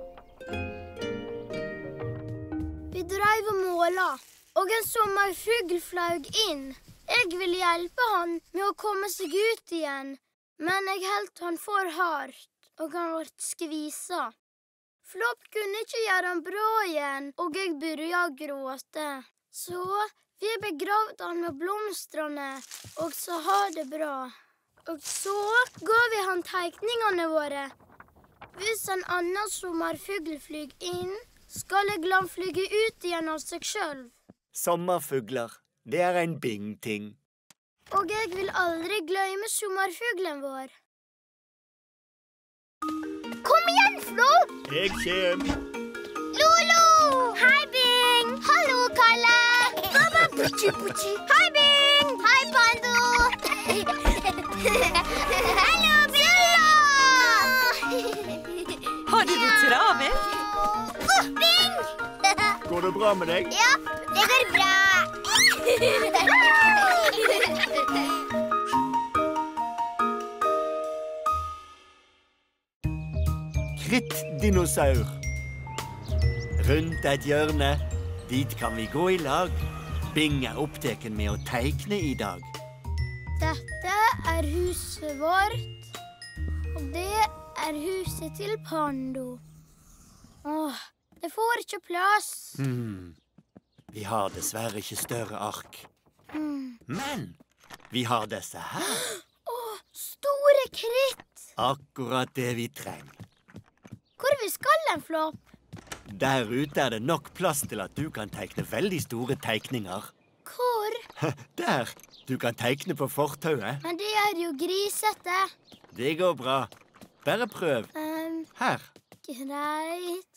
Vi dreiv og måla, og en sommerfugl flaug inn. Jeg ville hjelpe han med å komme seg ut igjen, men jeg holdt han for hardt, og han ble skvisa. Flåp kunne ikke gjøre han bra igjen, og jeg begynte å gråte. Så vi begravde han med blomstrene, og sa ha det bra. Og så ga vi han teikningene våre. Hvis en annen sommerfugl flyr inn, skal jeg la han flyge ut igjen av seg selv. Sommerfugler, det er en Bing-ting. Og jeg vil aldri glemme sommerfuglen vår. Kom igjen, Flåp! Jeg kjem. Lolo! Hei, Bing! Hallo, Kalle! Baba, puchi, puchi. Hei, Bing! Hei, Pando! Hallo, Billa! Har du det travelt? Bing! Går det bra med deg? Ja, det går bra. dinosaur. Rundt et hjørne. Dit kan vi gå i lag. Bing er oppteken med å teikne i dag. Dette er huset vårt, og det er huset til Pando. Åh, det får ikke plass. Vi har dessverre ikke større ark. Men vi har disse her. Åh, store kritt. Akkurat det vi trenger. Hvor vi skal en Flopp? Der ute er det nok plass til at du kan teikne veldig store teikninger. Hvor? Der. Du kan teikne på fortauet. Men det er jo grisete. Det går bra. Bare prøv. Her. Greit.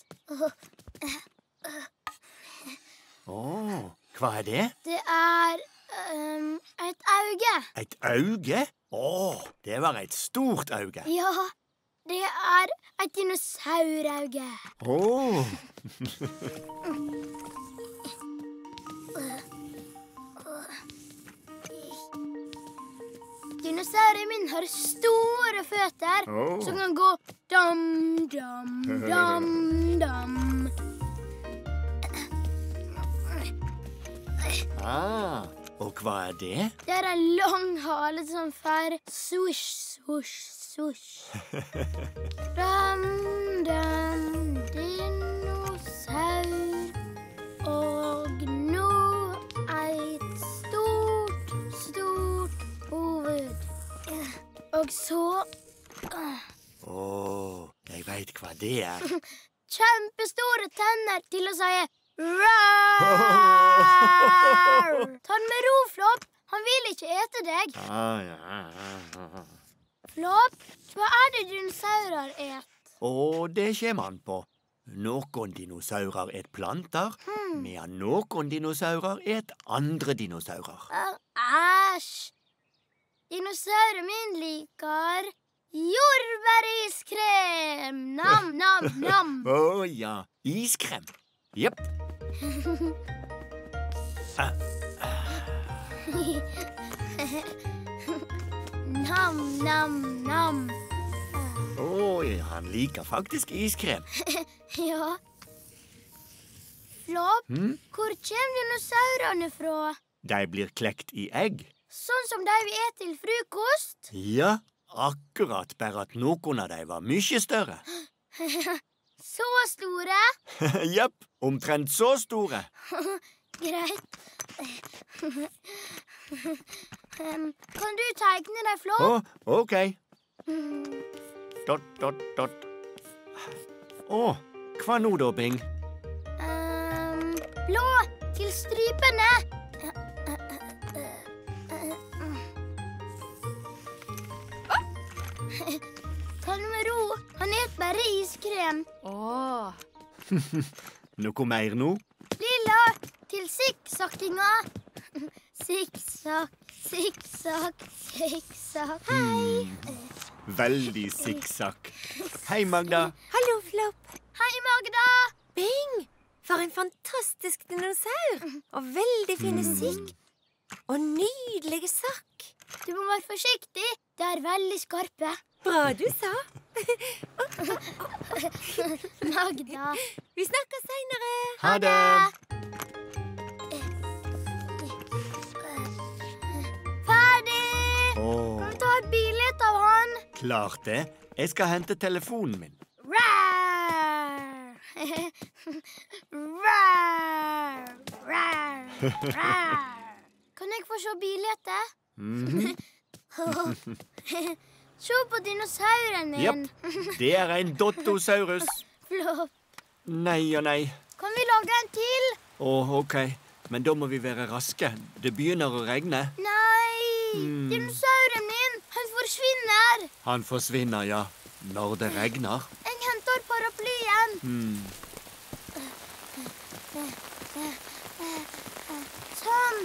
Hva er det? Det er et auge. Et auge? Det var et stort auge. Ja, det er et dinosaurauge. Dinosauren min har store føtter som kan gå dam, dam, dam, dam. Og hva er det? Det er en lang hale som fer swoosh, swoosh, swoosh. Dam, dam, dinosaur. Og nå et stort, stort hoved. Og så jeg vet hva det er. Kjempestore tenner til å si rar. Ta den med ro, Flopp. Han vil ikke ete deg. Flopp, hva er det dinosaurer et? Det kommer an på. Noen dinosaurer et planter, medan noen dinosaurer et andre dinosaurer. Æsj! Dinosauren min liker jordbæriskrem. Nam, nam, nam. Ja, iskrem. Jepp. Nam, nam, nam. Han liker faktisk iskrem. Ja. Flopp, hvor kommer dinosaurene fra? De blir klekt i egg. Sånn som de vi et til frokost? Ja, akkurat, bare at noen av dem var mye større. Så store? Jepp, omtrent så store. Greit. Kan du tegne deg, Flopp? Ok. Dot, dot, dot. Hva nå da, Bing? Blå til strypene. Ta det med ro. Han et bare iskrem. Noe mer nå? Lilla til sikksakkinga. Sikksakk, sikksakk, sikksakk. Hei. Veldig sikksakk. Hei, Magda. Hallo, Flopp. Hei, Magda. Bing! For en fantastisk dinosaur. Og veldig fin sikk. Og nydelige sakk. Du må være forsiktig. De er veldig skarpe. Bra du sa. Magda. Vi snakkes senere. Ha det. Ferdig. Ta et bilde av han. Klart det. Jeg skal hente telefonen min. Rar. Rar. Rar. Rar. Kan jeg få se bildet? Se på dinosauren min. Jepp, det er en dottosaurus. Flopp. Nei og nei. Kan vi lage en til? Ok, men da må vi være raske. Det begynner å regne. Nei, dinosauren min, han forsvinner. Han forsvinner, ja, når det regner. Jeg henter paraplyen. Sånn.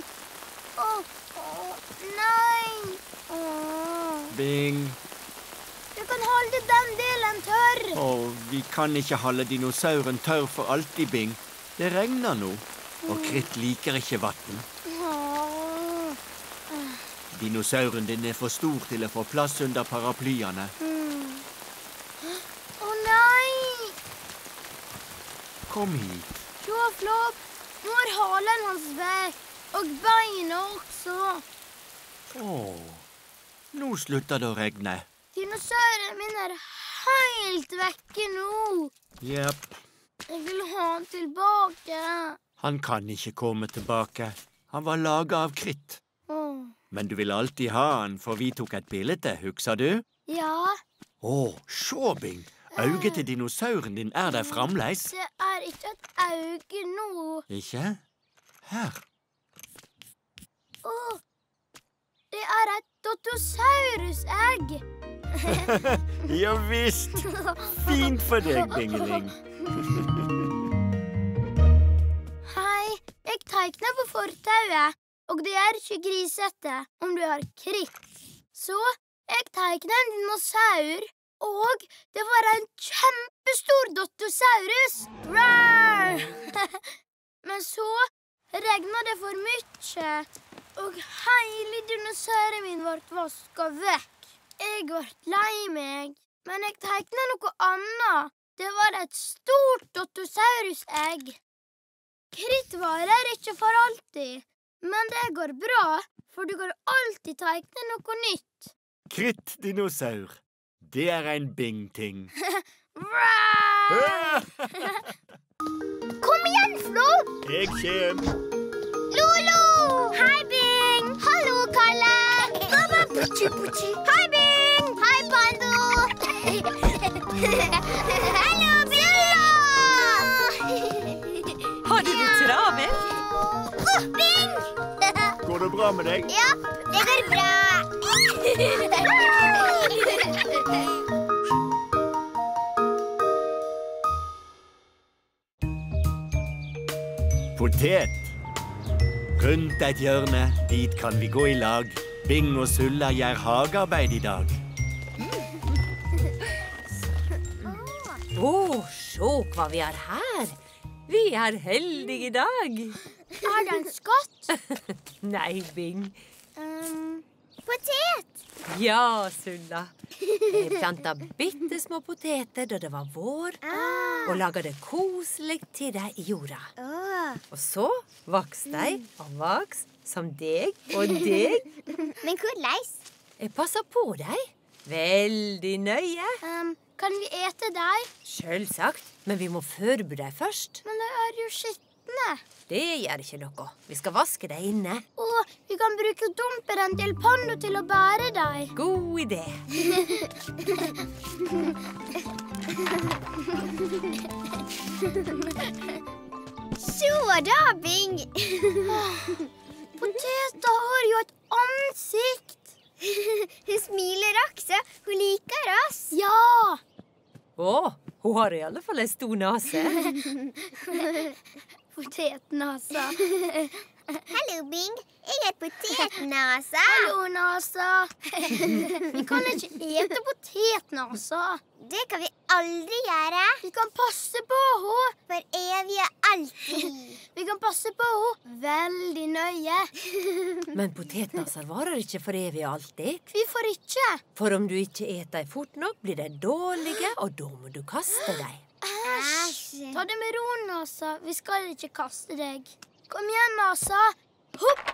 Nei. Bing. Du kan holde den delen tørr. Vi kan ikke holde dinosauren tørr for alltid, Bing. Det regner nå, og kritt liker ikke vann. Dinosauren din er for stor til å få plass under paraplyene. Nei! Kom hit. Se, Flopp. Nå er halen hans vekk. Og beina også. Nå slutter det å regne. Dinosauren min er helt vekke nå. Jepp. Jeg vil ha han tilbake. Han kan ikke komme tilbake. Han var laget av kritt. Men du vil alltid ha han, for vi tok et bilde, husker du? Ja. Se, Bing. Øyet til dinosauren din er der fremleis. Det er ikke et øye nå. Ikke? Her. Det er et Dottosaurus-egg. Ja visst. Fint for deg, Bingeling. Hei, jeg tegner på fortauet, og det er ikke grisete om du har kritt. Så jeg tegner en dinosaur, og det var en kjempestor Dottosaurus. Rar! Men så regnet det for mye, og hele dinosauren min ble vasket vekk. Jeg ble lei meg, men jeg tegnet noe annet. Det var et stort Dottosaurus-egg. Kritt varer ikke for alltid, men det går bra, for du kan alltid tegne noe nytt. Kritt-dinosaur. Det er en Bing-ting. Kom igjen, Flo! Jeg kjem. Lolo! Hei, Bing! Hallo, Kalle! Baba, puchi, puchi. Hei, Bing! Hei, Pando! Hallo, Billa! Har du det travelt? Bing! Går det bra med deg? Ja, det går bra. Potet. Rundt et hjørne, dit kan vi gå i lag. Bing og Sulla gjør hagearbeid i dag. Se hva vi har her. Vi er heldige i dag. Er det en skatt? Nei, Bing. Potet! Ja, Sulla. Jeg plantet bittesmå poteter da det var vår, og laget det koselig til deg i jorda. Og så vokste de og vokste som deg og deg. Men hvordan? Jeg passer på deg. Veldig nøye. Kan vi ete deg? Selvsagt, men vi må forberede deg først. Men det er jo skittne. Det gjør ikke noe. Vi skal vaske deg inne. Og vi kan bruke dumperen til Pando til å bære deg. God idé. Så da, Bing. Poteta har jo et ansikt. Hun smiler også. Hun liker oss. Ja. Hun har i alle fall en stor nase. Potetnasa. Hallo, Bing. Jeg er potetnasa. Hallo, Nasa. Vi kan ikke ete potetnasa. Det kan vi aldri gjøre. Vi kan passe på henne. For evig og alltid. Vi kan passe på henne veldig nøye. Men potetnaser varer ikke for evig og alltid. Hvorfor ikke? For om du ikke eter dem fort nok, blir de dårlige, og da må du kaste dem. Æsj. Ta det med ro, Nasa. Vi skal ikke kaste deg. Kom igjen, Nasa. Hopp!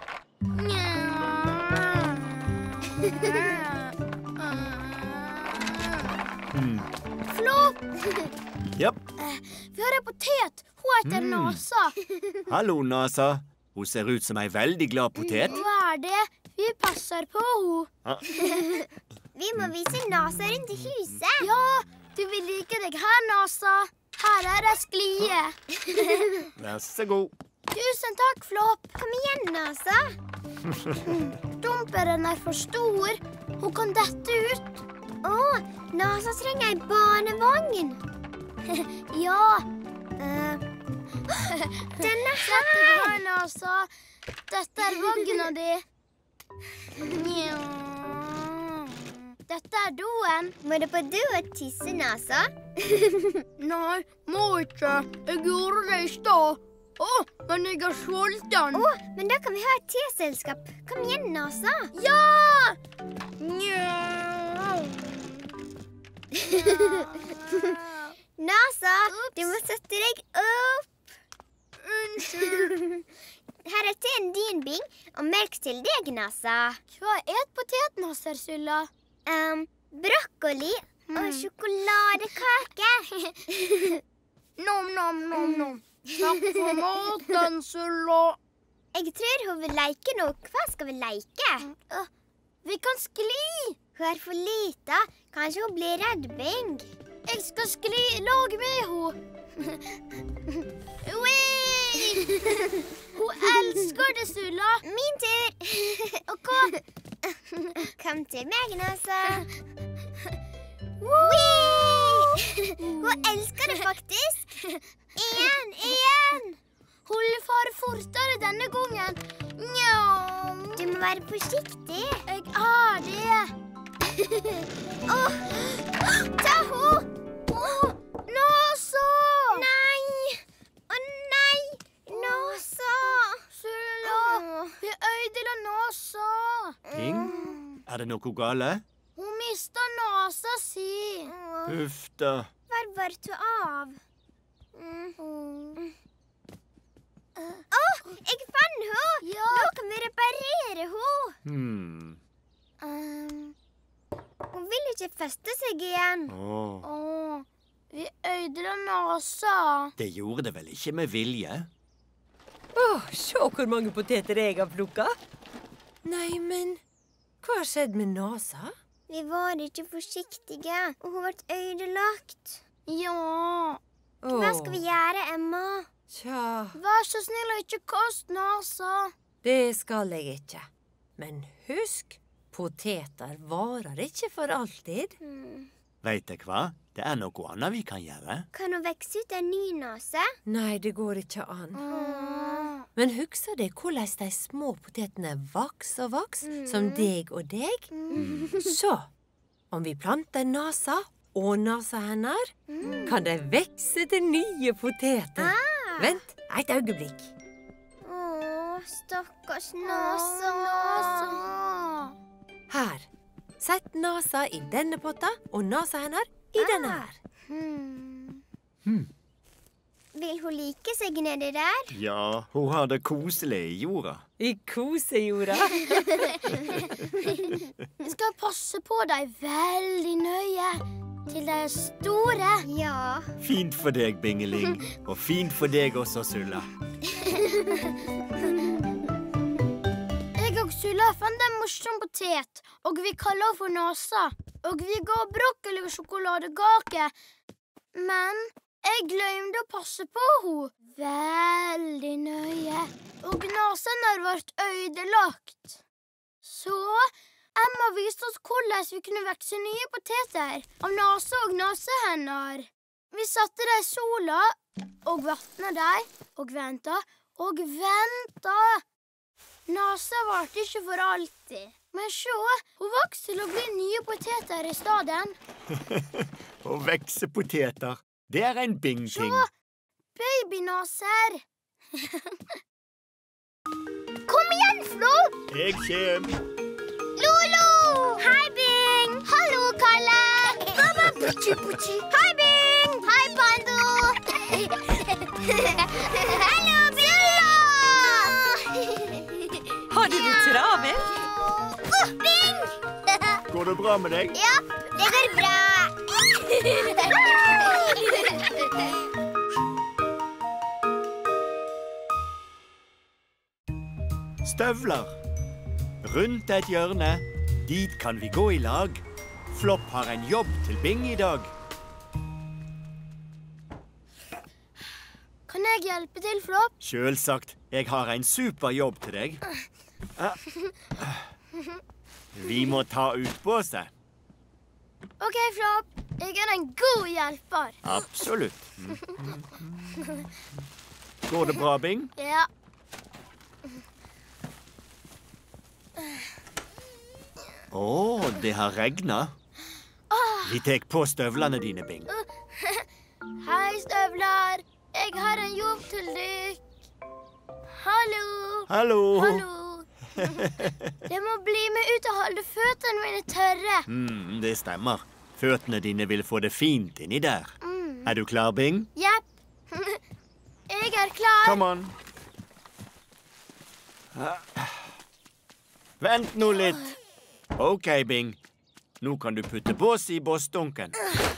Flopp! Japp. Vi har en potet. Hun heter Nasa. Hallo, Nasa. Hun ser ut som en veldig glad potet. Hva er det? Vi passer på henne. Vi må vise Nasa rundt i huset. Ja, du vil like deg her, Nasa. Her er det sklie. Vær så god. Tusen takk, Flopp. Kom igjen, Nasa. Dumperen er for stor. Hun kan dette ut. Nasa trenger en barnevogn. Ja. Denne Sett deg her, Nasa. Dette er vogna di. Nja. Dette er doen. Må du på do og tisse, Nasa? Nei, må ikke. Jeg gjorde det i stad. Men jeg er sulten. Men da kan vi ha et teselskap. Kom igjen, Nasa. Ja! Nja. Nasa, du må sette deg opp. Unnskyld. Her er teen din, Bing, og melk til deg, Nasa. Hva et potetnaser, Sulla? Brokkoli og sjokoladekake. Nom, nom, nom, nom. Takk for maten, Sulla. Jeg tror hun vil leke noe. Hva skal vi leke? Vi kan skli. Hun er for lita. Kanskje hun blir redd, Bing. Jeg skal skli i lag med henne. Hun elsker det, Sulla. Min tur. Og hva? Kom til meg, Nasa. Hun elsker det faktisk. Igjen. Hun far fortere denne gangen. Njau. Du må være forsiktig. Jeg er det. Ta ho! Nasa! Nei! Å nei! Nasa! Sulla, vi ødela Nasa. Bing, er det noe gale? Hun mistet nasa si. Uff da. Hvor ble du av? Jeg fant henne! Ja. Nå kan vi reparere henne. Hun vil ikke feste seg igjen. Vi ødela nasa. Det gjorde det vel ikke med vilje? Se hvor mange poteter jeg har plukket. Nei, men hva har skjedd med Nasa? Vi var ikke forsiktige, og hun ble ødelagt. Ja. Hva skal vi gjøre, Emma? Tja, Vær så snill og ikke kast nasa. det skal jeg ikke. Men husk, poteter varer ikke for alltid. Vet dere hva? Det er noe annet vi kan gjøre. Kan hun vekse ut en ny nase? Nei, det går ikke an. Men husker du hvordan de små potetene vaks og vaks, som deg og deg? Så, om vi planter Nasa og nasa hennes, kan de vekse til nye poteter. Vent, et øyeblikk. Stakkars Nasa. Her, sett Nasa i denne potta, og nasa hennes i denne her. Vil hun like seg nedi der? Ja, hun har det koselig i jorda. I kosejorda. Vi skal passe på dem veldig nøye til de er store. Ja. Fint for deg, Bingeling. Og fint for deg også, Sulla. Jeg og Sulla fant en morsom potet, og vi kaller henne for Nasa. Og vi ga brokkoli og sjokoladekake. Men jeg glemte å passe på henne veldig nøye. Og nasen har vært ødelagt. Så Emma viste oss hvordan vi kunne vekse nye poteter av nase og nasehender. Vi satte dem i sola og vattnet dem og ventet og ventet. Nasa varte ikke for alltid. Men se, hun vokste til å bli nye poteter i stedet. Og veksepoteter. Det er en Bing-ting. Se, babynaser. Kom igjen, Flo! Jeg kjem. Lolo! Hei, Bing! Hallo, Kalle! Baba, buchi, buchi. Hei, Bing! Hei, Pando! Hallo, Billa! Har du det travelt? Bing! Går det bra med deg? Ja, det går bra. Støvler. Rundt et hjørne. Dit kan vi gå i lag. Flopp har en jobb til Bing i dag. Kan jeg hjelpe til, Flopp? Selvsagt. Jeg har en superjobb til deg. Vi må ta ut båset. Ok, Flopp. Jeg er en god hjelper. Absolutt. Går det bra, Bing? Ja. Det har regnet. Vi tar på støvlene dine, Bing. Hei, støvler. Jeg har en jobb til deg. Hallo. Hallo. Hallo. Jeg må bli med ut og holde føttene mine tørre. Det stemmer. Føttene dine vil få det fint inni der. Er du klar, Bing? Jepp. Jeg er klar. Kom an. Vent nå litt. Ok, Bing. Nå kan du putte bås i båsdunken.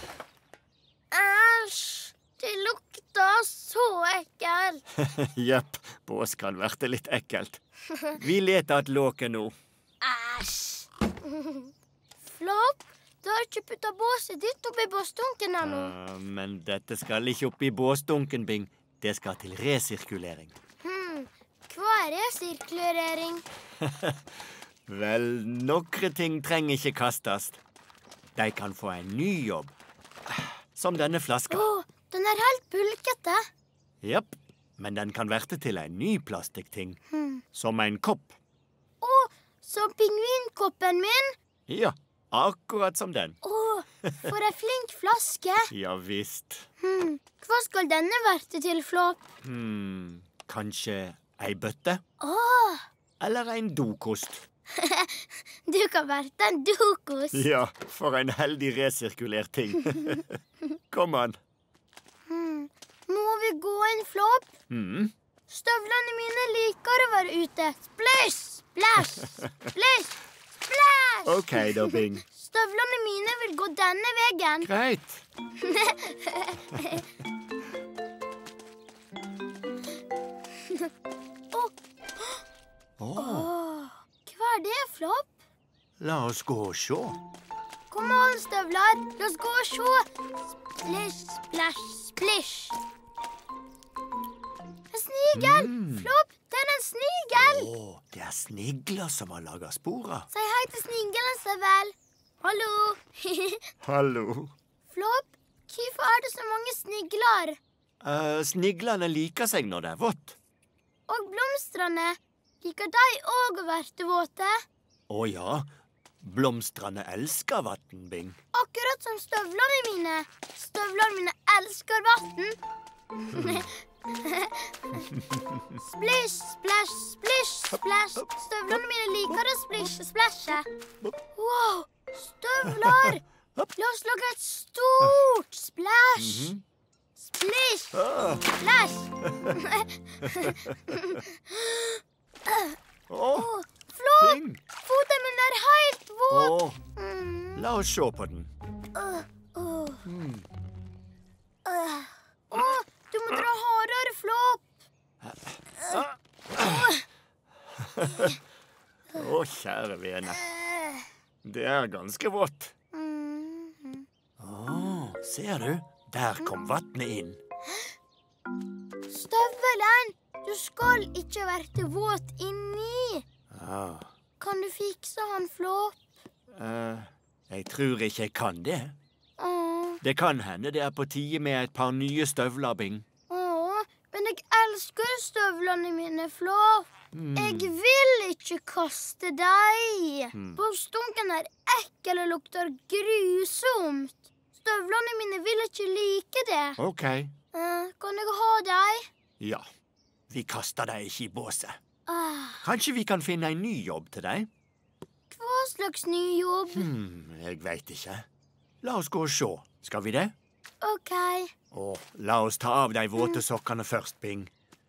Æsj. Det lukter så ekkelt. Jepp, bås kan være litt ekkelt. Vi leter et låke nå. Æsj. Flopp, du har ikke puttet båset ditt oppi båsdunken ennå. Men dette skal ikke opp i båsdunken, Bing. Det skal til resirkulering. Hva er resirkulering? Vel, nokre ting trenger ikke kastes. De kan få en ny jobb. Som denne flaska. Den er helt bulkete. Jepp, men den kan verte til en ny plastikkting. Som en kopp. Som pingvinkoppen min. Ja, akkurat som den. For en flink flaske. Ja visst. Hva skal denne verte til, Flopp? Kanskje ei bøtte? Eller en dokost? Du kan verte en dokost. Ja, for en heldig resirkulert ting. Kom an. Må vi gå inn, Flopp? Støvlene mine liker å være ute. Splish, splash, splish, splash. Ok da, Bing. Støvlene mine vil gå denne veien. Greit. Hva er det, Flopp? La oss gå og se. Kom an, støvler. La oss gå og se. Splish, splash, splish. En snigel. Flopp, det er en snigel. Det er snigler som har laget sporer. Si hei til snigelen, Støvel. Hallo. Hallo. Flopp, hvorfor er det så mange snigler? Sniglene liker seg når det er vått. Og blomstrene, liker de også å verte våte? Å ja, blomstrene elsker vatten, Bing. Akkurat som støvlene mine. Støvlene mine elsker vatten. Splish, splash, splish, splash. Støvlene mine liker å splishe, splashe. Wow, støvler! La oss lage et stort splash. Splish, splash. Flopp, Bing. foten min er helt våt. La oss se på den. Du må dra hardere, Flopp. Kjære vene. Det er ganske vått. Ser du? Der kom vattnet inn. Støvelen, du skal ikke verte våt inni. Kan du fikse han, Flopp? Jeg tror ikke jeg kan det. Det kan hende det er på tide med et par nye støvler, Bing. Men jeg elsker støvlene mine, Flopp. Jeg vil ikke kaste deg. Båsdunken er ekkel og lukter grusomt. Støvlene mine vil ikke like det. Ok. Kan jeg ha deg? Ja, vi kaster deg ikke i båset. Kanskje vi kan finne en ny jobb til deg? Hva slags ny jobb? Jeg vet ikke. La oss gå og se. Skal vi det? Ok. La oss ta av de våte sokkene først, Bing.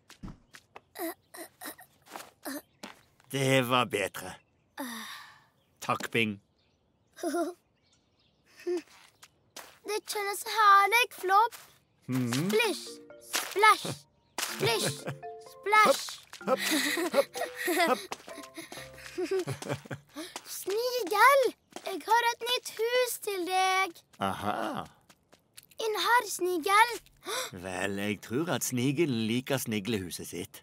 Det var bedre. Takk, Bing. Det kjennes herlig, Flopp. Splish, splash, splish, splash. Snigel, jeg har et nytt hus til deg. Aha. Inn her, snigel. Vel, jeg tror at snigelen liker sniglehuset sitt.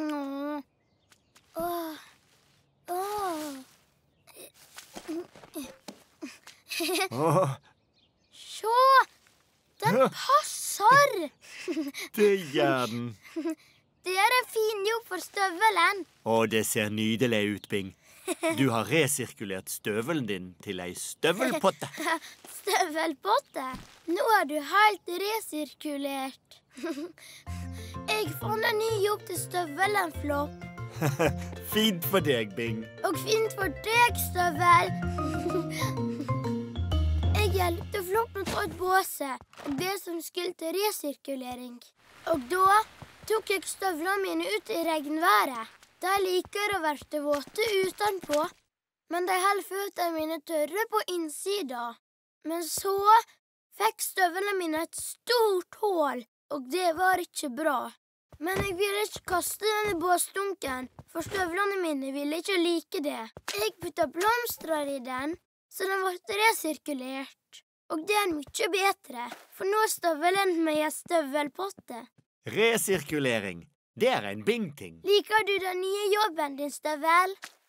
Se, den passer. Det gjør den. Det er en fin jobb for støvelen. Det ser nydelig ut, Bing. Du har resirkulert støvelen din til ei støvelpotte. Støvelpotte? Nå er du helt resirkulert. Jeg fant en ny jobb til støvelen, Flopp. Fint for deg, Bing. Og fint for deg, Støvel. Jeg hjelpte Flopp med å ta ut båset. og det som skyldte resirkulering. Og da tok jeg støvlene mine ut i regnværet. De liker å være våte utenpå, men de holder føttene mine tørre på innsida. Men så fikk støvlene mine et stort hål, og det var ikke bra. Men jeg ville ikke kaste den i båsdunken, for støvlene mine ville ikke like det. Jeg puttet blomster i den, så den ble resirkulert. Og det er mye bedre, for nå støvelen med en støvelpotte. Resirkulering, det er en bingting. Liker du den nye jobben din, Støvel?